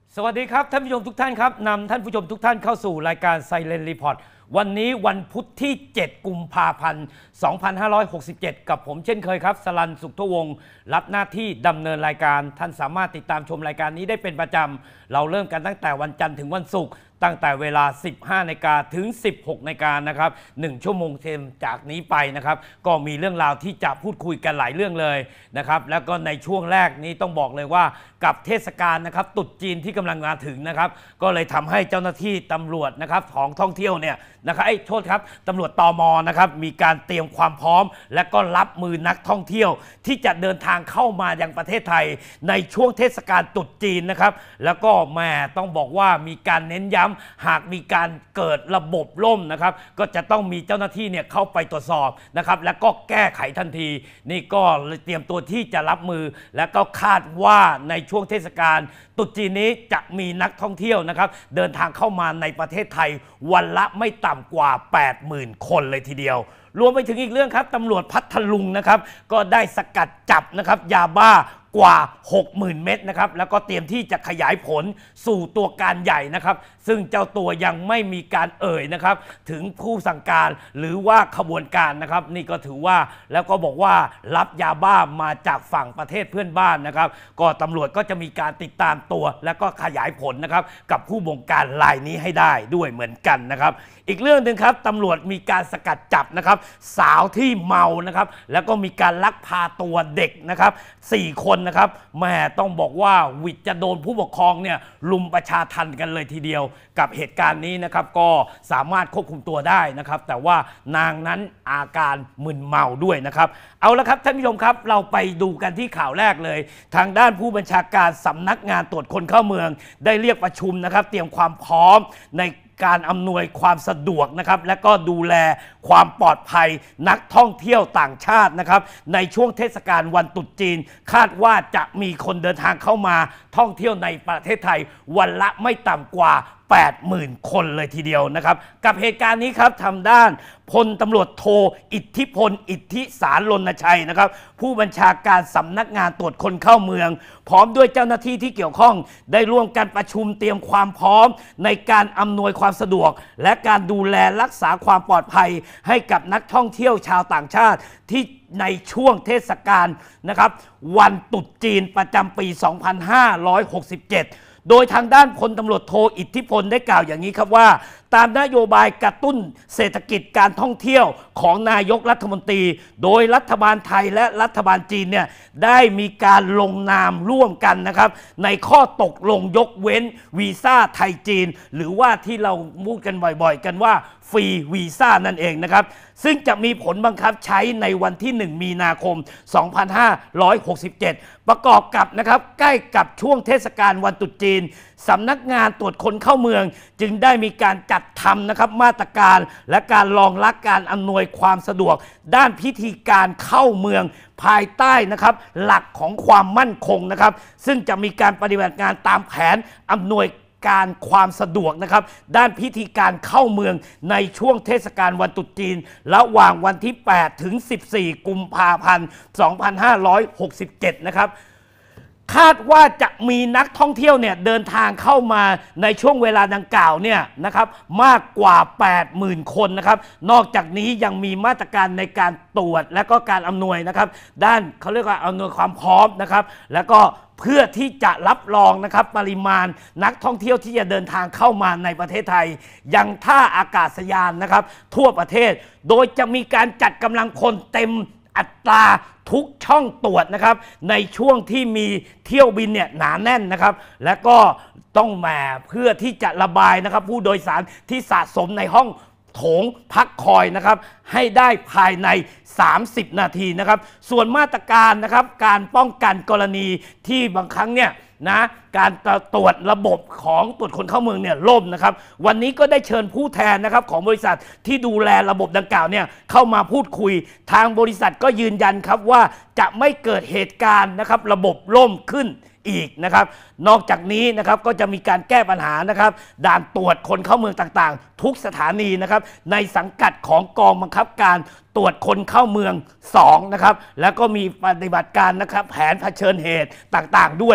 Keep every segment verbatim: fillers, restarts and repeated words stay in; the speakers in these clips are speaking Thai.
สวัสดีครับท่านผู้ชมทุกท่านครับนำท่านผู้ชมทุกท่านเข้าสู่รายการ Silent Report วันนี้วันพุธที่เจ็ดกุมภาพันธ์สองพันห้าร้อยหกสิบเจ็ดกับผมเช่นเคยครับสรัญ สุขทวงศ์รับหน้าที่ดำเนินรายการท่านสามารถติดตามชมรายการนี้ได้เป็นประจำเราเริ่มกันตั้งแต่วันจันทร์ถึงวันศุกร์ตั้งแต่เวลา สิบห้านาฬิกาถึง สิบหกนาฬิกานะครับหนึ่งชั่วโมงเต็มจากนี้ไปนะครับก็มีเรื่องราวที่จะพูดคุยกันหลายเรื่องเลยนะครับแล้วก็ในช่วงแรกนี้ต้องบอกเลยว่ากับเทศกาลนะครับตรุษจีนที่กำลังมาถึงนะครับก็เลยทำให้เจ้าหน้าที่ตำรวจนะครับของท่องเที่ยวเนี่ยนะครับไอ้โทษครับตำรวจตม.นะครับมีการเตรียมความพร้อมและก็รับมือนักท่องเที่ยวที่จะเดินทางเข้ามายังประเทศไทยในช่วงเทศกาลตรุษจีนนะครับแล้วก็แม่ต้องบอกว่ามีการเน้นย้ำหากมีการเกิดระบบล่มนะครับก็จะต้องมีเจ้าหน้าที่เนี่ยเข้าไปตรวจสอบนะครับแล้วก็แก้ไขทันทีนี่ก็เตรียมตัวที่จะรับมือและก็คาดว่าในช่วงเทศกาลตรุษจีนนี้จะมีนักท่องเที่ยวนะครับเดินทางเข้ามาในประเทศไทยวันละไม่ต่ำกว่า แปดหมื่น คนเลยทีเดียวรวมไปถึงอีกเรื่องครับตำรวจพัทลุงนะครับก็ได้สกัดจับนะครับยาบ้ากว่า หกหมื่น เม็ดนะครับแล้วก็เตรียมที่จะขยายผลสู่ตัวการใหญ่นะครับซึ่งเจ้าตัวยังไม่มีการเอ่ยนะครับถึงผู้สั่งการหรือว่าขบวนการนะครับนี่ก็ถือว่าแล้วก็บอกว่ารับยาบ้ามาจากฝั่งประเทศเพื่อนบ้านนะครับก็ตำรวจก็จะมีการติดตามตัวแล้วก็ขยายผลนะครับกับผู้บงการรายนี้ให้ได้ด้วยเหมือนกันนะครับอีกเรื่องหนึ่งครับตำรวจมีการสกัดจับนะครับสาวที่เมานะครับแล้วก็มีการลักพาตัวเด็กนะครับสี่คนนะครับแม่ต้องบอกว่าวิทย์จะโดนผู้ปกครองเนี่ยลุมประชาทันกันเลยทีเดียวกับเหตุการณ์นี้นะครับก็สามารถควบคุมตัวได้นะครับแต่ว่านางนั้นอาการมึนเมาด้วยนะครับเอาละครับท่านผู้ชมครับเราไปดูกันที่ข่าวแรกเลยทางด้านผู้บัญชาการสำนักงานตรวจคนเข้าเมืองได้เรียกประชุมนะครับเตรียมความพร้อมในการอำนวยความสะดวกนะครับและก็ดูแลความปลอดภัยนักท่องเที่ยวต่างชาตินะครับในช่วงเทศกาลวันตรุษจีนคาดว่าจะมีคนเดินทางเข้ามาท่องเที่ยวในประเทศไทยวันละไม่ต่ำกว่า แปดหมื่น คนเลยทีเดียวนะครับกับเหตุการณ์นี้ครับทางด้านพลตำรวจโทอิทธิพลอิทธิสารรณชัยนะครับผู้บัญชาการสำนักงานตรวจคนเข้าเมืองพร้อมด้วยเจ้าหน้าที่ที่เกี่ยวข้องได้ร่วมกันประชุมเตรียมความพร้อมในการอำนวยความสะดวกและการดูแลรักษาความปลอดภัยให้กับนักท่องเที่ยวชาวต่างชาติที่ในช่วงเทศกาลนะครับวันตรุษจีนประจำปี สองพันห้าร้อยหกสิบเจ็ดโดยทางด้านพลตำรวจโทอิทธิพลได้กล่าวอย่างนี้ครับว่าตามนโยบายกระตุ้นเศรษฐกิจการท่องเที่ยวของนายกรัฐมนตรีโดยรัฐบาลไทยและรัฐบาลจีนเนี่ยได้มีการลงนามร่วมกันนะครับในข้อตกลงยกเว้นวีซ่าไทยจีนหรือว่าที่เราพูดกันบ่อยๆกันว่าฟรีวีซ่านั่นเองนะครับซึ่งจะมีผลบังคับใช้ในวันที่หนึ่งมีนาคมสองพันห้าร้อยหกสิบเจ็ดประกอบกับนะครับใกล้กับช่วงเทศกาลวันตรุษจีนสำนักงานตรวจคนเข้าเมืองจึงได้มีการจัดทำนะครับมาตรการและการรองรับการอำนวยความสะดวกด้านพิธีการเข้าเมืองภายใต้นะครับหลักของความมั่นคงนะครับซึ่งจะมีการปฏิบัติงานตามแผนอำนวยการความสะดวกนะครับด้านพิธีการเข้าเมืองในช่วงเทศกาลวันตรุษจีนระหว่างวันที่แปดถึงสิบสี่กุมภาพันธ์สองพันห้าร้อยหกสิบเจ็ดนะครับคาดว่าจะมีนักท่องเที่ยวเนี่ยเดินทางเข้ามาในช่วงเวลาดังกล่าวเนี่ยนะครับมากกว่า แปดหมื่น คนนะครับนอกจากนี้ยังมีมาตรการในการตรวจและก็การอำนวยนะครับด้านเขาเรียกว่าอำนวยความพร้อมนะครับแล้วก็เพื่อที่จะรับรองนะครับปริมาณนักท่องเที่ยวที่จะเดินทางเข้ามาในประเทศไทยยังท่าอากาศยานนะครับทั่วประเทศโดยจะมีการจัดกำลังพลเต็มอัตราทุกช่องตรวจนะครับในช่วงที่มีเที่ยวบินเนี่ยหนาแน่นนะครับและก็ต้องมาเพื่อที่จะระบายนะครับผู้โดยสารที่สะสมในห้องโถงพักคอยนะครับให้ได้ภายในสามสิบนาทีนะครับส่วนมาตรการนะครับการป้องกันกรณีที่บางครั้งเนี่ยนะการตรวจระบบของตรวจคนเข้าเมืองเนี่ยล่มนะครับวันนี้ก็ได้เชิญผู้แทนนะครับของบริษัทที่ดูแลระบบดังกล่าวเนี่ยเข้ามาพูดคุยทางบริษัทก็ยืนยันครับว่าจะไม่เกิดเหตุการณ์นะครับระบบล่มขึ้นอีกนะครับนอกจากนี้นะครับก็จะมีการแก้ปัญหานะครับด่านตรวจคนเข้าเมืองต่างๆทุกสถานีนะครับในสังกัดของกองบังคับการตรวจคนเข้าเมืองสองนะครับแล้วก็มีปฏิบัติการนะครับแผนเผชิญเหตุต่างๆด้วย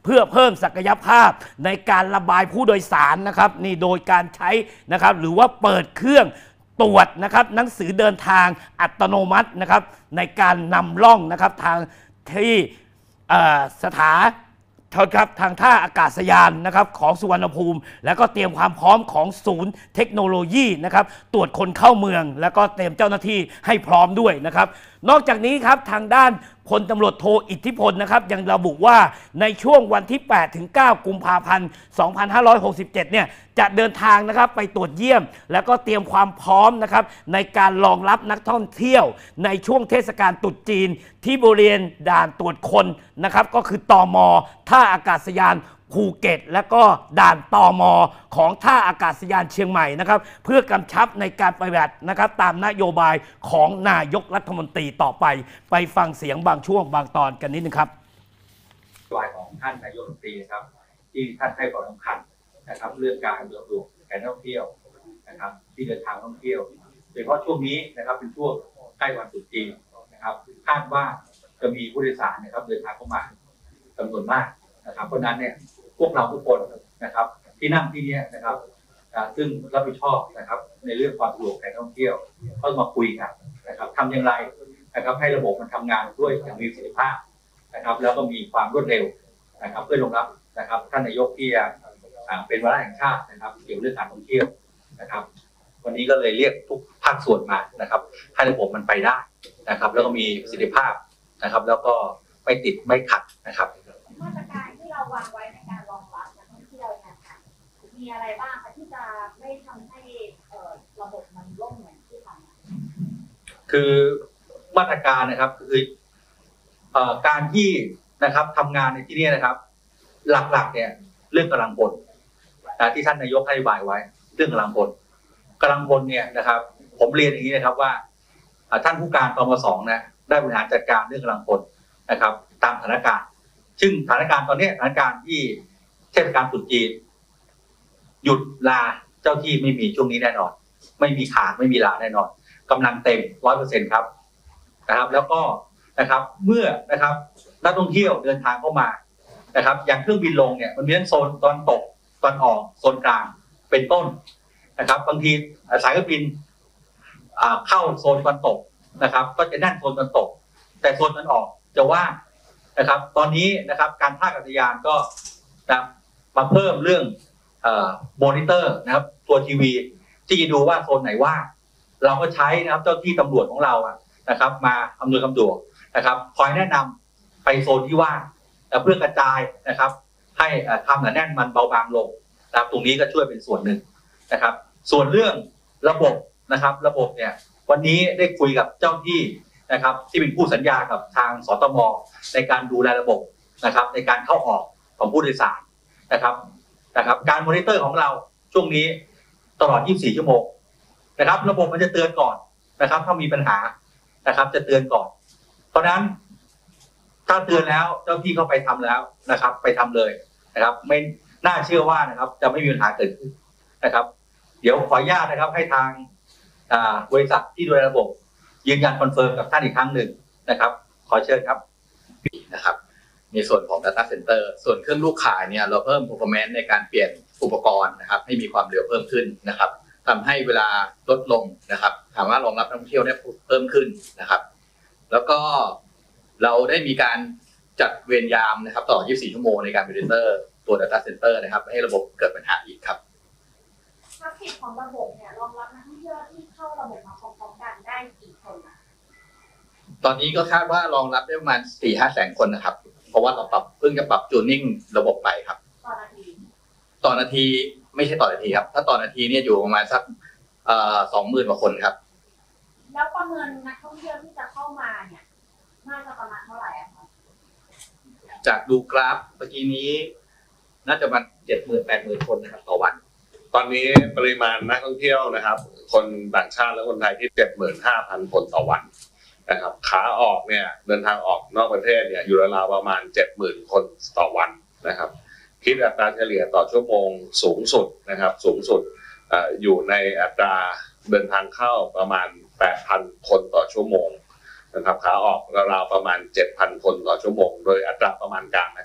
เพื่อเพิ่มศักยภาพในการระบายผู้โดยสารนะครับนี่โดยการใช้นะครับหรือว่าเปิดเครื่องตรวจนะครับหนังสือเดินทางอัตโนมัตินะครับในการนำล่องนะครับทางที่สถานครับทางท่าอากาศยานนะครับของสุวรรณภูมิแล้วก็เตรียมความพร้อมของศูนย์เทคโนโลยีนะครับตรวจคนเข้าเมืองแล้วก็เตรียมเจ้าหน้าที่ให้พร้อมด้วยนะครับนอกจากนี้ครับทางด้านพลตำรวจโทอิทธิพลนะครับยังระบุว่าในช่วงวันที่แปดถึงเก้ากุมภาพันธ์สองพันห้าร้อยหกสิบเจ็ดเนี่ยจะเดินทางนะครับไปตรวจเยี่ยมแล้วก็เตรียมความพร้อมนะครับในการรองรับนักท่องเที่ยวในช่วงเทศกาลตรุษจีนที่บริเวณด่านตรวจคนนะครับก็คือตม.ท่าอากาศยานภูเก็ตและก็ด่านตม.ของท่าอากาศยานเชียงใหม่นะครับเพื่อกำชับในการปฏิบัตินะครับตามนโยบายของนายกรัฐมนตรีต่อไปไปฟังเสียงบางช่วงบางตอนกันนิดนึงครับนโยบายของท่านนายกรัฐมนตรีนะครับที่ท่านให้ความสำคัญนะครับเรื่องการอำนวยความสะดวกแก่นักท่องเที่ยวนะครับที่เดินทางท่องเที่ยวโดยเฉพาะช่วงนี้นะครับเป็นช่วงใกล้วันตรุษจีนนะครับคาดว่าจะมีผู้โดยสารนะครับเดินทางเข้ามาจำนวนมากนะครับเพราะนั้นเนี่ยพวกเราทุกคนนะครับที่นั่งที่นี้นะครับซึ่งรับผิดชอบนะครับในเรื่องความสะดวกแก่นักท่องเที่ยวก็มาคุยกันนะครับทำอย่างไรนะครับให้ระบบมันทำงานด้วยอย่างมีประสิทธิภาพนะครับแล้วก็มีความรวดเร็วนะครับเพื่อรองรับนะครับท่านนายกที่เป็นวาระแห่งชาตินะครับเกี่ยวกับเรื่องการท่องเที่ยวนะครับวันนี้ก็เลยเรียกทุกภาคส่วนมานะครับให้ระบบมันไปได้นะครับแล้วก็มีประสิทธิภาพนะครับแล้วก็ไม่ติดไม่ขัดนะครับมาตรการที่เราวางไว้ในการรองรับนักท่องเที่ยวเนี่ยมีอะไรบ้างคะที่จะไม่ทำให้ระบบมันล่มเหมือนที่ผ่านมาคือมาตรการนะครับคือการที่นะครับทำงานในที่นี้นะครับหลักๆเนี่ยเรื่องกำลังพลที่ท่านนายกให้บายไว้เรื่องกำลังพลกำลังพลเนี่ยนะครับผมเรียนอย่างนี้นะครับว่าท่านผู้การตม.สองนะได้บริหารจัดการเรื่องกำลังพลนะครับตามสถานการณ์ซึ่งสถานการณ์ตอนนี้สถานการณ์ที่เทศกาลตรุษจีนหยุดลาเจ้าที่ไม่มีช่วงนี้แน่นอนไม่มีขาดไม่มีลาแน่นอนกำลังเต็มร้อยเปอร์เซ็นต์ครับนะครับแล้วก็นะครับเมื่อนะครับนักท่องเที่ยวเดินทางเข้ามานะครับอย่างเครื่องบินลงเนี่ยมันมีทั้งโซนตอนตกตอนออกโซนกลางเป็นต้นนะครับบางทีสายการบินเข้าโซนตอนตกนะครับก็จะแน่นโซนตอนตกแต่โซนตอนออกจะว่างนะครับตอนนี้นะครับการท่าอากาศยานก็นะมาเพิ่มเรื่องมอนิเตอร์นะครับตัวทีวีที่จะดูว่าโซนไหนว่างเราก็ใช้นะครับเจ้าที่ตำรวจของเราอะนะครับมาอำนวยความสะดวกนะครับคอยแนะนำไปโซนที่ว่างเพื่อกระจายนะครับให้ความหนาแน่นมันเบาบางลงนะครับตรงนี้ก็ช่วยเป็นส่วนหนึ่งนะครับส่วนเรื่องระบบนะครับระบบเนี่ยวันนี้ได้คุยกับเจ้าที่นะครับที่เป็นผู้สัญญากับทางสตม.ในการดูแลระบบนะครับในการเข้าออกของผู้โดยสารนะครับนะครับการมอนิเตอร์ของเราช่วงนี้ตลอดยี่สิบสี่ชั่วโมงนะครับระบบมันจะเตือนก่อนนะครับถ้ามีปัญหานะครับจะเตือนก่อนเพราะฉะนั้นถ้าเตือนแล้วเจ้าที่เข้าไปทำแล้วนะครับไปทำเลยนะครับไม่น่าเชื่อว่านะครับจะไม่มีปัญหาเกิดขึ้นนะครับเดี๋ยวขออนุญาตนะครับให้ทางบริษัทที่ดูแลระบบยืนยันคอนเฟิร์มกับท่านอีกครั้งหนึ่งนะครับขอเชิญครับนะครับในส่วนของ Data Center ส่วนเครื่องลูกข่ายเนี่ยเราเพิ่ม performance ในการเปลี่ยนอุปกรณ์นะครับให้มีความเร็วเพิ่มขึ้นนะครับทำให้เวลาลดลงนะครับถามว่ารองรับนักท่องเที่ยวได้เพิ่มขึ้นนะครับแล้วก็เราได้มีการจัดเวรยามนะครับตลอดยี่สิบสี่ชั่วโมงในการมอนิเตอร์ตัว Data Center นะครับให้ระบบเกิดปัญหาอีกครับภารกิจของระบบเนี่ยรองรับนักท่องเที่ยวที่เข้าระบบมาพร้อมๆกันได้กี่คนนะตอนนี้ก็คาดว่ารองรับได้ประมาณ สี่ถึงห้า แสนคนนะครับเพราะว่าเราปรับเพิ่งจะปรับจูนนิ่งระบบไปครับต่อนาทีต่อนาทีไม่ใช่ต่อนาทีครับถ้าต่อนาทีเนี่ยอยู่ประมาณสักเอ่อ สองหมื่น กว่าคนครับแล้วประเมินนักท่องเที่ยวที่จะเข้ามาเนี่ยน่าจะประมาณเท่าไหร่อะครับจากดูกราฟเมื่อกี้นี้น่าจะประมาณ เจ็ดหมื่น แปดหมื่น คนนะครับต่อวันตอนนี้ปริมาณนักท่องเที่ยวนะครับคนต่างชาติและคนไทยที่ เจ็ดหมื่นห้าพัน คนต่อวันนะครับขาออกเนี่ยเดินทางออกนอกประเทศเนี่ยอยู่ราวๆประมาณ เจ็ดหมื่น คนต่อวันนะครับคิดอัตราเฉลี่ยต่อชั่วโมงสูงสุดนะครับสูงสุดอยู่ในอัตราเดินทางเข้าประมาณ แปดพัน คนต่อชั่วโมงนะครับขาออกราวๆประมาณ เจ็ดพัน คนต่อชั่วโมงโดยอัตราประมาณการนะครับ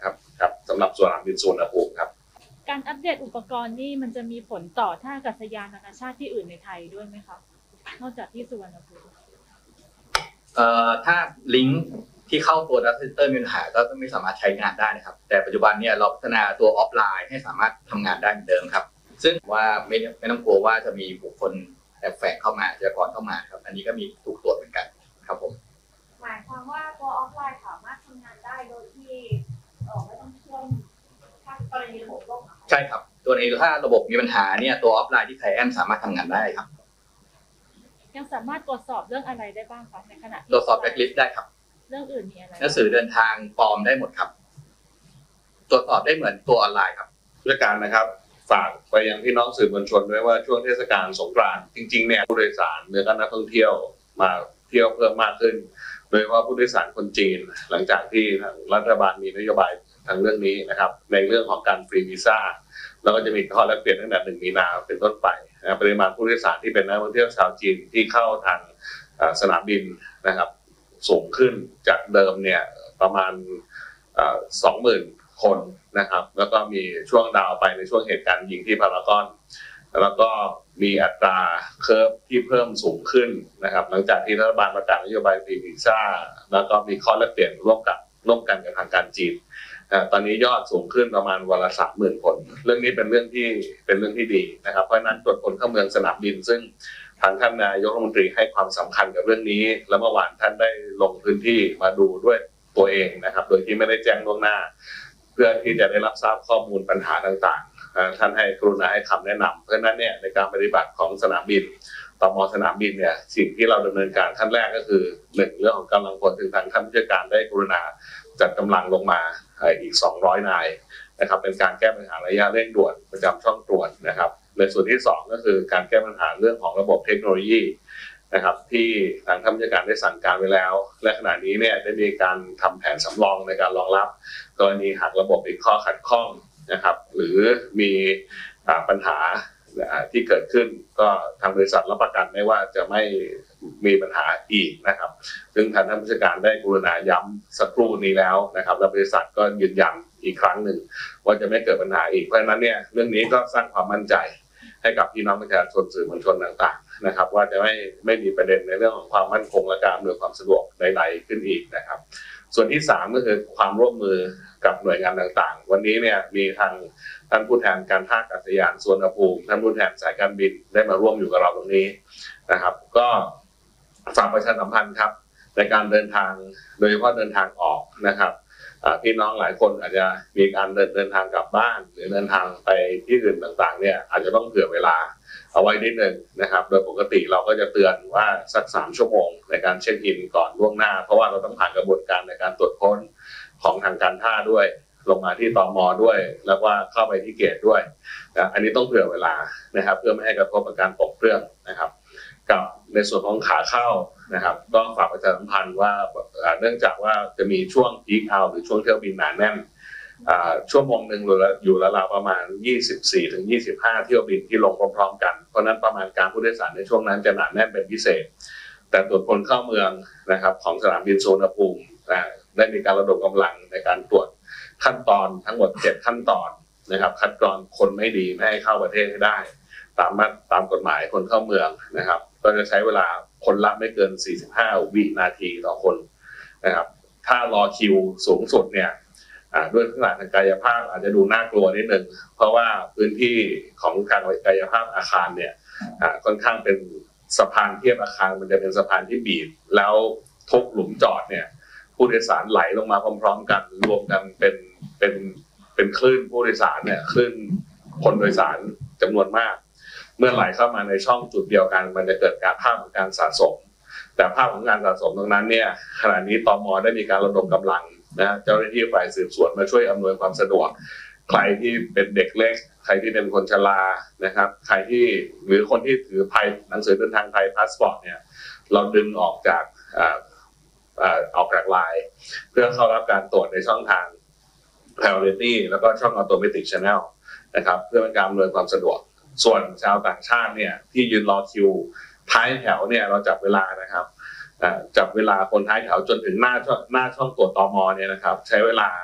ครับสำหรับสนามบินสุวรรณภูมิครับการอัปเดตอุปกรณ์นี่มันจะมีผลต่อท่าอากาศยานนานาชาติที่อื่นในไทยด้วยไหมคะนอกจากที่สุวรรณภูมิเอ่อถ้าลิงก์ที่เข้าตัว Data Center มีปัญหาก็ไม่สามารถใช้งานได้นะครับแต่ปัจจุบันเนี่ยเราพัฒนาตัวออฟไลน์ให้สามารถทำงานได้เหมือนเดิมครับซึ่งว่าไม่ไม่ต้องกลัวว่าจะมีบุคคลแอบแฝงเข้ามาอาชญากรเข้ามาครับอันนี้ก็มีถูกตรวจเหมือนกันครับผมหมายความว่าตัวออฟไลน์สามารถทำงานได้โดยที่เอ่อไม่ต้องเชื่อมถ้ากรณีระบบล่มใช่ครับตัวนี้ถ้าระบบมีปัญหาเนี่ยตัวออฟไลน์ที่ไทยแอนสามารถทำงานได้ครับยังสามารถตรวจสอบเรื่องอะไรได้บ้างคะในขณะที่ตรวจสอบแบ็คลิสต์ได้ครับเรื่องอื่นมีอะไรหนังสือเดินทางปลอมได้หมดครับตรวจสอบได้เหมือนตัวออนไลน์ครับผู้จัดการนะครับฝากไปยังพี่น้องสื่อมวลชนด้วยว่าช่วงเทศกาลสงกรานต์จริงๆเนี่ยผู้โดยสารหรือนักท่องเที่ยวมาเที่ยวเพิ่มมากขึ้นโดยเฉพาะผู้โดยสารคนจีนหลังจากที่รัฐบาลมีนโยบายทางเรื่องนี้นะครับในเรื่องของการฟรีวีซ่าแล้วก็จะมีข้อแลกเปลี่ยนตั้งแต่หนึ่งมีนาเป็นต้นไปนะปริมาณผู้โดยสารที่เป็นนักท่องเที่ยวชาวจีนที่เข้าทางสนามบินนะครับสูงขึ้นจากเดิมเนี่ยประมาณสองหมื่นคนนะครับแล้วก็มีช่วงดาวไปในช่วงเหตุการณ์ยิงที่พารากอนแล้วก็มีอัตราเคอร์ฟที่เพิ่มสูงขึ้นนะครับหลังจากที่รัฐบาลประกาศนโยบายฟรีวีซ่าแล้วก็มีข้อแลกเปลี่ยนร่วมกับร่วมกันกับทางการจีนตอนนี้ยอดสูงขึ้นประมาณวันละสามหมื่นคนเรื่องนี้เป็นเรื่องที่เป็นเรื่องที่ดีนะครับเพราะฉะนั้นตรวจคนเข้าเมืองสนามบินซึ่งทางท่านนายกรัฐมนตรีให้ความสำคัญกับเรื่องนี้และเมื่อวานท่านได้ลงพื้นที่มาดูด้วยตัวเองนะครับโดยที่ไม่ได้แจ้งล่วงหน้าเพื่อที่จะได้รับทราบข้อมูลปัญหาต่างๆท่านให้กรุณาให้คำแนะนำเพราะฉะนั้นเนี่ยในการปฏิบัติของสนามบินตม.สนามบินเนี่ยสิ่งที่เราดำเนินการขั้นแรกก็คือหนึ่งเรื่องของกำลังพลถึงทางท่านผู้จัดการได้กรุณาจัดกำลังลงมาอีกสองร้อยนายนะครับเป็นการแก้ปัญหาระยะเร่งด่วนประจำช่องตรวจนะครับในส่วนที่สองก็คือการแก้ปัญหาเรื่องของระบบเทคโนโลยีนะครับที่ทางท่านผู้จัดการได้สั่งการไว้แล้วและขณะนี้เนี่ยได้มีการทำแผนสำรองในการรองรับกรณีหากระบบมีข้อขัดข้องนะครับหรือมีปัญหาที่เกิดขึ้นก็ทางบริษัทรับประกันได้ว่าจะไม่มีปัญหาอีกนะครับซึ่งทางท่านผู้จัดการได้กรุณาย้ำสักครู่นี้แล้วนะครับและบริษัทก็ยืนยันอีกครั้งหนึ่งว่าจะไม่เกิดปัญหาอีกเพราะฉะนั้นเนี่ยเรื่องนี้ก็สร้างความมั่นใจให้กับพี่น้องประชาชนสื่อมวลชนต่างๆนะครับว่าจะไม่ไม่มีประเด็นในเรื่องของความมั่นคงและการอำนวยความสะดวกใดๆขึ้นอีกนะครับส่วนที่สามก็คือความร่วมมือกับหน่วยงานต่างๆวันนี้เนี่ยมีทางท่านผู้แทนการท่าอากาศยานสุวรรณภูมิท่านผู้แทนสายการบินได้มาร่วมอยู่กับเราตรงนี้นะครับก็ฝากประชาสัมพันธ์ครับในการเดินทางโดยเฉพาะเดินทางออกนะครับพี่น้องหลายคนอาจจะมีการเดินเดินทางกลับบ้านหรือเดินทางไปที่อื่นต่างๆเนี่ยอาจจะต้องเผื่อเวลาเอาไว้นิดนึงนะครับโดยปกติเราก็จะเตือนว่าสักสามชั่วโมงในการเช็คอินก่อนล่วงหน้าเพราะว่าเราต้องผ่านกระบวนการในการตรวจค้นของทางการท่าด้วยลงมาที่ตม.ด้วยแล้วว่าเข้าไปที่เกตด้วยนะอันนี้ต้องเผื่อเวลานะครับเพื่อไม่ให้กระทบกับการตกเครื่องนะครับกับในส่วนของขาเข้านะครับก็ฝากประชาสัมพันธ์ว่าเนื่องจากว่าจะมีช่วงพีคเอาหรือช่วงเที่ยวบินหนาแน่นชั่วโมงหนึ่งอยู่ราวๆประมาณ ยี่สิบสี่ถึงยี่สิบห้า เที่ยวบินที่ลงพร้อมๆกันเพราะนั้นประมาณการผู้โดยสารในช่วงนั้นจะหนาแน่นเป็นพิเศษแต่ตรวจคนเข้าเมืองนะครับของสนามบินสุวรรณภูมิได้มีการระดมกำลังในการตรวจขั้นตอนทั้งหมดเจ็ดขั้นตอนนะครับคัดกรองคนไม่ดีไม่ให้เข้าประเทศให้ได้ตามมาตามกฎหมายคนเข้าเมืองนะครับก็จะใช้เวลาคนละไม่เกินสี่สิบห้าวินาทีต่อคนนะครับถ้ารอคิวสูงสุดเนี่ยด้วยขนาดทางกายภาพอาจจะดูน่ากลัวนิดนึงเพราะว่าพื้นที่ของการกายภาพอาคารเนี่ยค่อนข้างเป็นสะพานเทียบอาคารมันจะเป็นสะพานที่บีบแล้วทุกหลุมจอดเนี่ยผู้โดยสารไหลลงมาพร้อมๆกันรวมกันเป็นเป็นเป็นคลื่นผู้โดยสารเนี่ยคลื่นคนโดยสารจำนวนมากเมื่อไหลเข้ามาในช่องจุดเดียวกันมันจะเกิดการภาพของการสะสมแต่ภาพของการสะสมตรงนั้นเนี่ยขณะนี้ตม.ได้มีการระดมกำลังนะเจ้าหน้าที่ฝ่ายสืบสวนมาช่วยอำนวยความสะดวกใครที่เป็นเด็กเล็กใครที่เป็นคนชรานะครับใครที่หรือคนที่ถือไทยหนังสือเดินทางไทยพาสปอร์ตเนี่ยเราดึงออกจากอ่าอ่าออกจากไลน์เพื่อเข้ารับการตรวจในช่องทาง priority แล้วก็ช่อง automatic channel นะครับเพื่อเป็นการอำนวยความสะดวกส่วนชาวต่างชาติเนี่ยที่ยืนรอคิวท้ายแถวเนี่ยเราจับเวลานะครับจับเวลาคนท้ายแถวจนถึงหน้าช่องหน้าช่องตรวจตม.เนี่ยนะครับใช้เวลา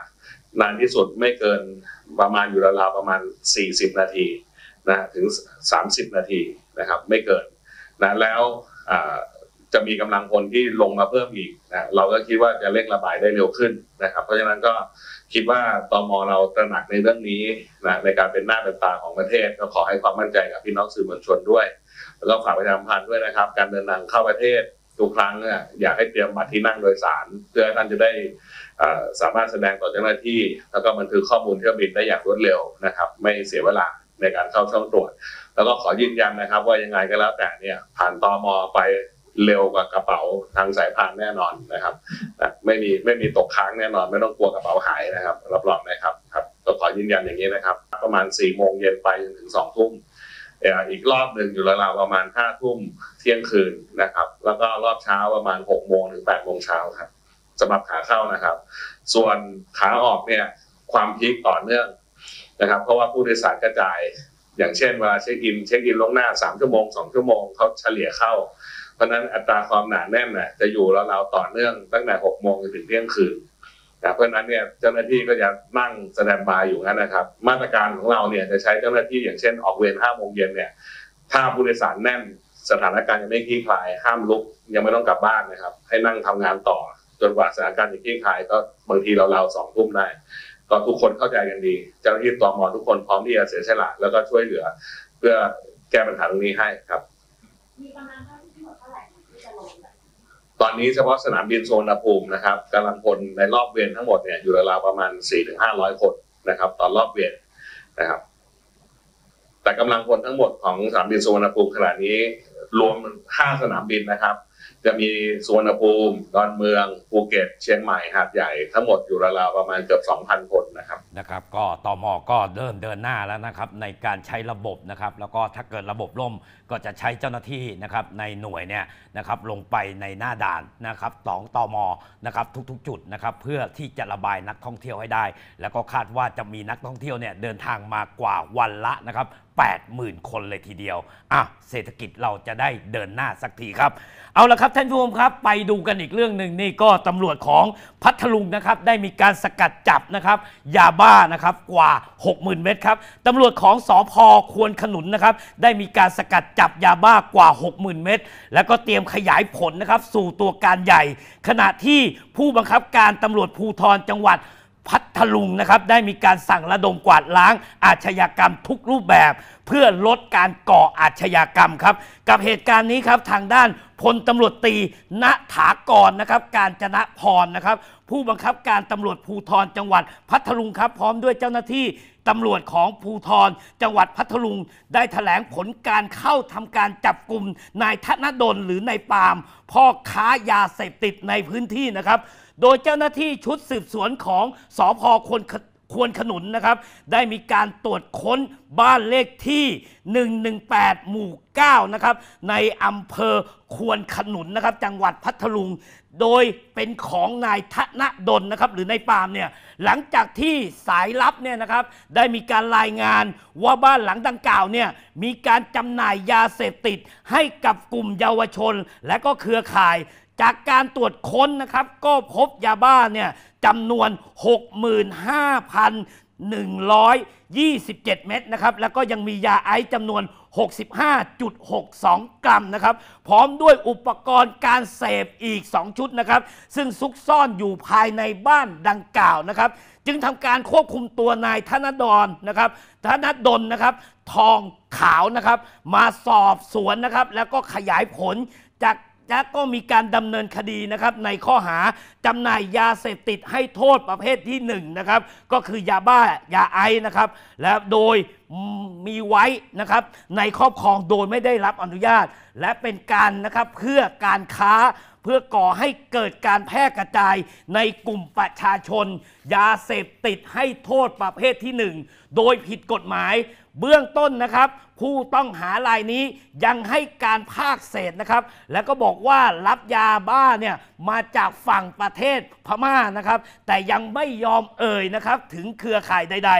นานที่สุดไม่เกินประมาณอยู่ราวๆประมาณสี่สิบนาทีนะถึงสามสิบนาทีนะครับไม่เกินนะแล้วจะมีกำลังพลที่ลงมาเพิ่มอีกนะเราก็คิดว่าจะเร่งระบายได้เร็วขึ้นนะครับเพราะฉะนั้นก็คิดว่าตม.เราตระหนักในเรื่องนี้นะในการเป็นหน้าเป็นตาของประเทศก็ขอให้ความมั่นใจกับพี่น้องสื่อมวลชนด้วยแล้วก็ฝากประชาสัมพันธ์ด้วยนะครับการเดินทางเข้าประเทศทุกครั้งเนี่ยอยากให้เตรียมบัตรที่นั่งโดยสารเพื่อท่านจะได้สามารถแสดงต่อเจ้าหน้าที่แล้วก็บันทึกข้อมูลเที่ยวบินได้อย่างรวดเร็วนะครับไม่เสียเวลาในการเข้าช่องตรวจแล้วก็ขอยืนยันนะครับว่ายังไงก็แล้วแต่เนี่ยผ่านตม.ไปเร็วกว่ากระเป๋าทางสายพานแน่นอนนะครับไม่มีไม่มีตกค้างแน่นอนไม่ต้องกลัวกระเป๋าหายนะครับรับรองนะครับครับก็ขอยืนยันอย่างนี้นะครับประมาณสี่โมงเย็นไปจนถึงสองทุ่มอีกรอบหนึ่งอยู่ราวๆประมาณห้าทุ่มเที่ยงคืนนะครับแล้วก็รอบเช้าประมาณหกโมงถึงแปดโมงเช้าครับสำหรับขาเข้านะครับส่วนขาออกเนี่ยความพีคต่อเนื่องนะครับเพราะว่าผู้โดยสารกระจายอย่างเช่นเวลาเช็คอินเช็คอินล่วงหน้าสามชั่วโมงสองชั่วโมงเขาเฉลี่ยเข้าเพราะนั้นอัตราความหนาแน่นน่ะจะอยู่ราวๆต่อเนื่องตั้งแต่หกโมงจนถึงเที่ยงคืนนะเพราะนั้นเนี่ยเจ้าหน้าที่ก็จะนั่งสแตนด์บายอยู่งั้นนะครับมาตรการของเราเนี่ยจะใช้เจ้าหน้าที่อย่างเช่นออกเวรห้าโมงเย็นเนี่ยถ้าผู้โดยสารแน่นสถานการณ์ยังไม่คลี่คลายห้ามลุกยังไม่ต้องกลับบ้านนะครับให้นั่งทำงานต่อจนกว่าสถานการณ์จะคลี่คลายก็บางทีเราๆสองทุ่มได้ก็ทุกคนเข้าใจกันดีเจ้าหน้าที่ตม.ทุกคนพร้อมที่จะเสียสละแล้วก็ช่วยเหลือเพื่อแก้ปัญหาตรงนี้ให้ครับมีกำลังการที่หมดเท่าไหร่ที่จะลงตอนนี้เฉพาะสนามบินสุวรรณภูมินะครับกำลังพลในรอบเวรทั้งหมดเนี่ยอยู่ราวๆประมาณ สี่ถึงห้าร้อย คนนะครับตอนรอบเวรนะครับแต่กำลังพลทั้งหมดของสนามบินสุวรรณภูมิขณะนี้รวมห้าสนามบินนะครับจะมีสุวรรณภูมิดอนเมืองภูเก็ตเชียงใหม่หาดใหญ่ทั้งหมดอยู่ราวๆประมาณเกือบ สองพัน คนนะครับนะครับก็ตม.ก็เริ่มเดินหน้าแล้วนะครับในการใช้ระบบนะครับแล้วก็ถ้าเกิดระบบล่มก็จะใช้เจ้าหน้าที่นะครับในหน่วยเนี่ยนะครับลงไปในหน้าด่านนะครับของตม.นะครับทุกๆจุดนะครับเพื่อที่จะระบายนักท่องเที่ยวให้ได้แล้วก็คาดว่าจะมีนักท่องเที่ยวเนี่ยเดินทางมากว่าวันละนะครับแปดหมื่น คนเลยทีเดียวอ่ะเศรษฐกิจเราจะได้เดินหน้าสักทีครับเอาละครับท่านผู้ชมครับไปดูกันอีกเรื่องหนึ่งนี่ก็ตำรวจของพัทลุงนะครับได้มีการสกัดจับนะครับยาบ้านะครับกว่า หกหมื่น เม็ดครับตำรวจของสภ.ควนขนุนนะครับได้มีการสกัดจับยาบ้ากว่า หกหมื่น เม็ดแล้วก็เตรียมขยายผลนะครับสู่ตัวการใหญ่ขณะที่ผู้บังคับการตำรวจภูธรจังหวัดพัทลุงนะครับได้มีการสั่งระดมกวาดล้างอาชญากรรมทุกรูปแบบเพื่อลดการก่ออาชญากรรมครับกับเหตุการณ์นี้ครับทางด้านพลตำรวจตรีณถากรนะครับกาญจนพรนะครับผู้บังคับการตำรวจภูธรจังหวัดพัทลุงครับพร้อมด้วยเจ้าหน้าที่ตำรวจของภูธรจังหวัดพัทลุงได้แถลงผลการเข้าทำการจับกลุ่มนายธนดลหรือนายปาล์มพ่อค้ายาเสพติดในพื้นที่นะครับโดยเจ้าหน้าที่ชุดสืบสวนของสภ.ควนควนขนุนนะครับได้มีการตรวจค้นบ้านเลขที่หนึ่งหนึ่งแปดหมู่เก้านะครับในอำเภอควนขนุนนะครับจังหวัดพัทลุงโดยเป็นของนายธนดลนะครับหรือนายปาล์มเนี่ยหลังจากที่สายลับเนี่ยนะครับได้มีการรายงานว่าบ้านหลังดังกล่าวเนี่ยมีการจำหน่ายยาเสพติดให้กับกลุ่มเยาวชนและก็เครือข่ายจากการตรวจค้นนะครับก็พบยาบ้าเนี่ยจำนวน หกหมื่นห้าพันหนึ่งร้อยยี่สิบเจ็ด เม็ดนะครับแล้วก็ยังมียาไอซ์จำนวน หกสิบห้าจุดหกสอง กรัมนะครับพร้อมด้วยอุปกรณ์การเสพอีกสองชุดนะครับซึ่งซุกซ่อนอยู่ภายในบ้านดังกล่าวนะครับจึงทำการควบคุมตัวนายธนดลนะครับธนดลนะครับทองขาวนะครับมาสอบสวนนะครับแล้วก็ขยายผลจากและก็มีการดำเนินคดีนะครับในข้อหาจำหน่ายยาเสพติดให้โทษประเภทที่หนึ่งนะครับก็คือยาบ้ายาไอซ์นะครับและโดยมีไว้นะครับในครอบครองโดยไม่ได้รับอนุญาตและเป็นการนะครับเพื่อการค้าเพื่อก่อให้เกิดการแพร่กระจายในกลุ่มประชาชนยาเสพติดให้โทษประเภทที่หนึ่งโดยผิดกฎหมายเบื้องต้นนะครับผู้ต้องหารายนี้ยังให้การภาคเศษนะครับแล้วก็บอกว่ารับยาบ้าเนี่ยมาจากฝั่งประเทศพม่านะครับแต่ยังไม่ยอมเอ่ยนะครับถึงเครือข่ายใดๆ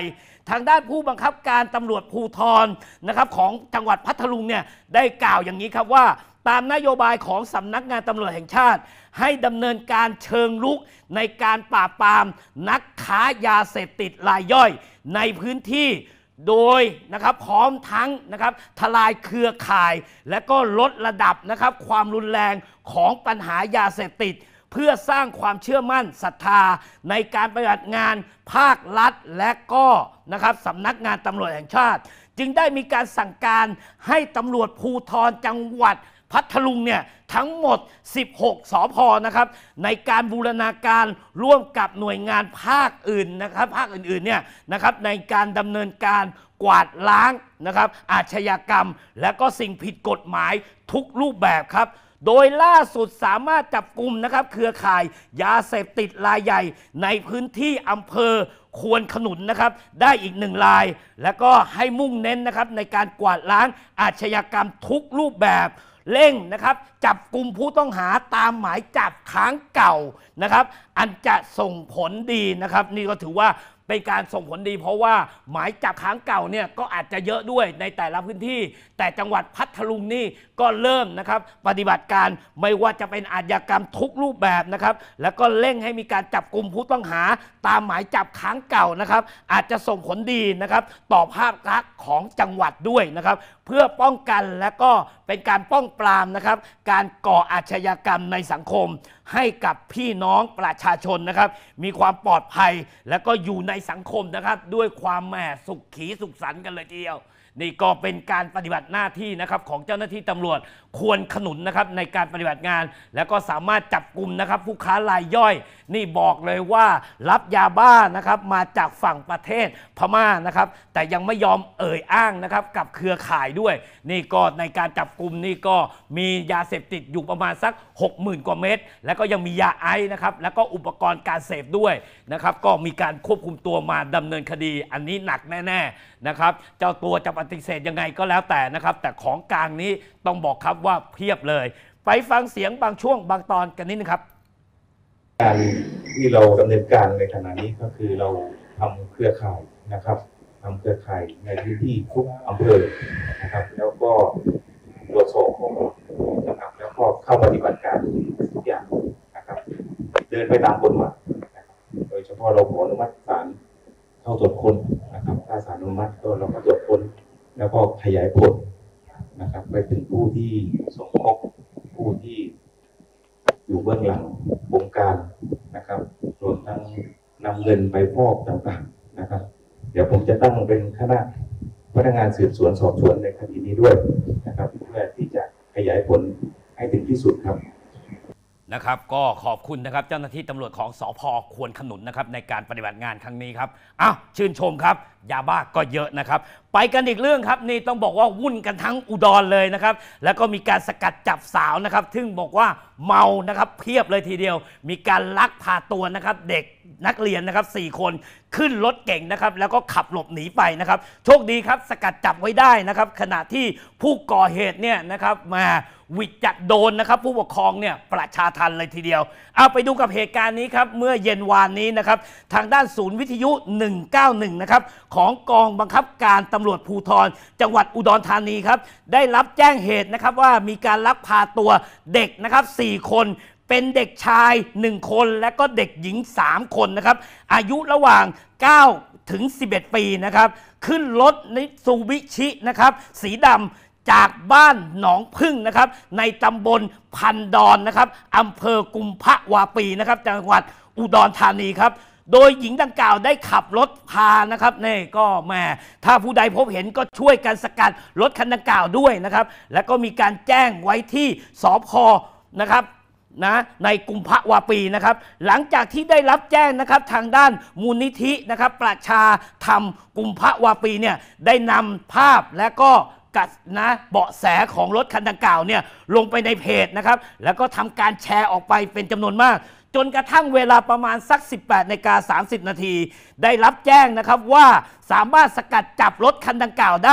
ทางด้านผู้บังคับการตำรวจภูธรนะครับของจังหวัดพัทลุงเนี่ยได้กล่าวอย่างนี้ครับว่าตามนโยบายของสำนักงานตำรวจแห่งชาติให้ดำเนินการเชิงรุกในการปราบปรามนักค้ายาเสพติดรายย่อยในพื้นที่โดยนะครับพร้อมทั้งนะครับทลายเครือข่ายและก็ลดระดับนะครับความรุนแรงของปัญหายาเสพติดเพื่อสร้างความเชื่อมั่นศรัทธาในการปฏิบัติงานภาครัฐและก็นะครับสำนักงานตำรวจแห่งชาติจึงได้มีการสั่งการให้ตำรวจภูธรจังหวัดพัทลุงเนี่ยทั้งหมดสิบหกสภ.นะครับในการบูรณาการร่วมกับหน่วยงานภาคอื่นนะครับภาคอื่นๆเนี่ยนะครับในการดำเนินการกวาดล้างนะครับอาชญากรรมและก็สิ่งผิดกฎหมายทุกรูปแบบครับโดยล่าสุดสามารถจับกลุ่มนะครับเครือข่ายยาเสพติดรายใหญ่ในพื้นที่อำเภอควนขนุนนะครับได้อีกหนึ่งรายแล้วก็ให้มุ่งเน้นนะครับในการกวาดล้างอาชญากรรมทุกรูปแบบเร่งนะครับจับกลุ่มผู้ต้องหาตามหมายจับค้างเก่านะครับอันจะส่งผลดีนะครับนี่ก็ถือว่าเป็นการส่งผลดีเพราะว่าหมายจับค้างเก่าเนี่ยก็อาจจะเยอะด้วยในแต่ละพื้นที่แต่จังหวัดพัทลุงนี่ก็เริ่มนะครับปฏิบัติการไม่ว่าจะเป็นอาชญากรรมทุกรูปแบบนะครับแล้วก็เร่งให้มีการจับกลุ่มผู้ต้องหาตามหมายจับค้างเก่านะครับอาจจะส่งผลดีนะครับต่อภาพลักษณ์ของจังหวัดด้วยนะครับเพื่อป้องกันและก็เป็นการป้องปรามนะครับการก่ออาชญากรรมในสังคมให้กับพี่น้องประชาชนนะครับมีความปลอดภัยและก็อยู่ในสังคมนะครับด้วยความแหม่สุขขีสุขสันต์กันเลยทีเดียวนี่ก็เป็นการปฏิบัติหน้าที่นะครับของเจ้าหน้าที่ตำรวจควรขนุนนะครับในการปฏิบัติงานแล้วก็สามารถจับกลุ่มนะครับผู้ค้ารายย่อยนี่บอกเลยว่ารับยาบ้านะครับมาจากฝั่งประเทศพม่านะครับแต่ยังไม่ยอมเอ่ยอ้างนะครับกับเครือข่ายด้วยนี่ก็ในการจับกลุ่มนี่ก็มียาเสพติดอยู่ประมาณสัก หกหมื่น กว่าเม็ดแล้วก็ยังมียาไอซ์นะครับแล้วก็อุปกรณ์การเสพด้วยนะครับก็มีการควบคุมตัวมาดำเนินคดีอันนี้หนักแน่ๆนะครับเจ้าตัวจะปฏิเสธยังไงก็แล้วแต่นะครับแต่ของกลางนี้ต้องบอกครับว่าเพียบเลยไปฟังเสียงบางช่วงบางตอนกันนิดนึงครับการที่เราดำเนินการในขณะนี้ก็คือเราทำเครือข่ายนะครับทำเครือข่ายในพื้นที่ทุกอำเภอนะครับแล้วก็ตรวจสอบข้อมูลนะครับแล้วก็เข้าปฏิบัติการทุกอย่างนะครับเดินไปตามกฎหมายโดยเฉพาะเราขออนุมัติศาลเข้าตรวจค้นนะครับถ้าศาลอนุมัติก็เราก็ตรวจค้นแล้วก็ขยายผลนะครับไปถึงผู้ที่สมคบผู้ที่อยู่เบื้องหลังวงการนะครับรวมทั้งนำเงินไปฟอกต่างๆนะครับเดี๋ยวผมจะตั้งเป็นคณะพนักงานสืบสวนสอบสวนในคดีนี้ด้วยนะครับเพื่อที่จะขยายผลให้ถึงที่สุดครับนะครับก็ขอบคุณนะครับเจ้าหน้าที่ตำรวจของสภ.ควนขนุนนะครับในการปฏิบัติงานครั้งนี้ครับอ้าวชื่นชมครับยาบ้าก็เยอะนะครับไปกันอีกเรื่องครับนี่ต้องบอกว่าวุ่นกันทั้งอุดรเลยนะครับแล้วก็มีการสกัดจับสาวนะครับซึ่งบอกว่าเมานะครับเพียบเลยทีเดียวมีการลักพาตัวนะครับเด็กนักเรียนนะครับสี่คนขึ้นรถเก่งนะครับแล้วก็ขับหลบหนีไปนะครับโชคดีครับสกัดจับไว้ได้นะครับขณะที่ผู้ก่อเหตุเนี่ยนะครับมาวิดจัดโดนนะครับผู้ปกครองเนี่ยประชาทันเลยทีเดียวเอาไปดูกับเหตุการณ์นี้ครับเมื่อเย็นวานนี้นะครับทางด้านศูนย์วิทยุหนึ่งเก้าหนึ่งนะครับของกองบังคับการตำรวจภูธรจังหวัดอุดรธานีครับได้รับแจ้งเหตุนะครับว่ามีการลักพาตัวเด็กนะครับสี่คนเป็นเด็กชายหนึ่งคนและก็เด็กหญิงสามคนนะครับอายุระหว่างเก้าถึงสิบเอ็ดปีนะครับขึ้นรถมิตซูบิชินะครับสีดำจากบ้านหนองพึ่งนะครับในตำบลพันดอนนะครับอำเภอกุมภวาปีนะครับจังหวัดอุดรธานีครับโดยหญิงดังกล่าวได้ขับรถพานะครับนี่ก็แม่ถ้าผู้ใดพบเห็นก็ช่วยกันสกัดรถคันดังกล่าวด้วยนะครับแล้วก็มีการแจ้งไว้ที่สภ.นะครับนะในกุมภวาปีนะครับหลังจากที่ได้รับแจ้งนะครับทางด้านมูลนิธินะครับประชาธรรมกุมภวาปีเนี่ยได้นำภาพและก็กัดนะเบาะแสของรถคันดังกล่าวเนี่ยลงไปในเพจนะครับแล้วก็ทำการแชร์ออกไปเป็นจำนวนมากจนกระทั่งเวลาประมาณสัก สิบแปดนาฬิกาสามสิบนาทีได้รับแจ้งนะครับว่าสามารถสกัดจับรถคันดังกล่าวได้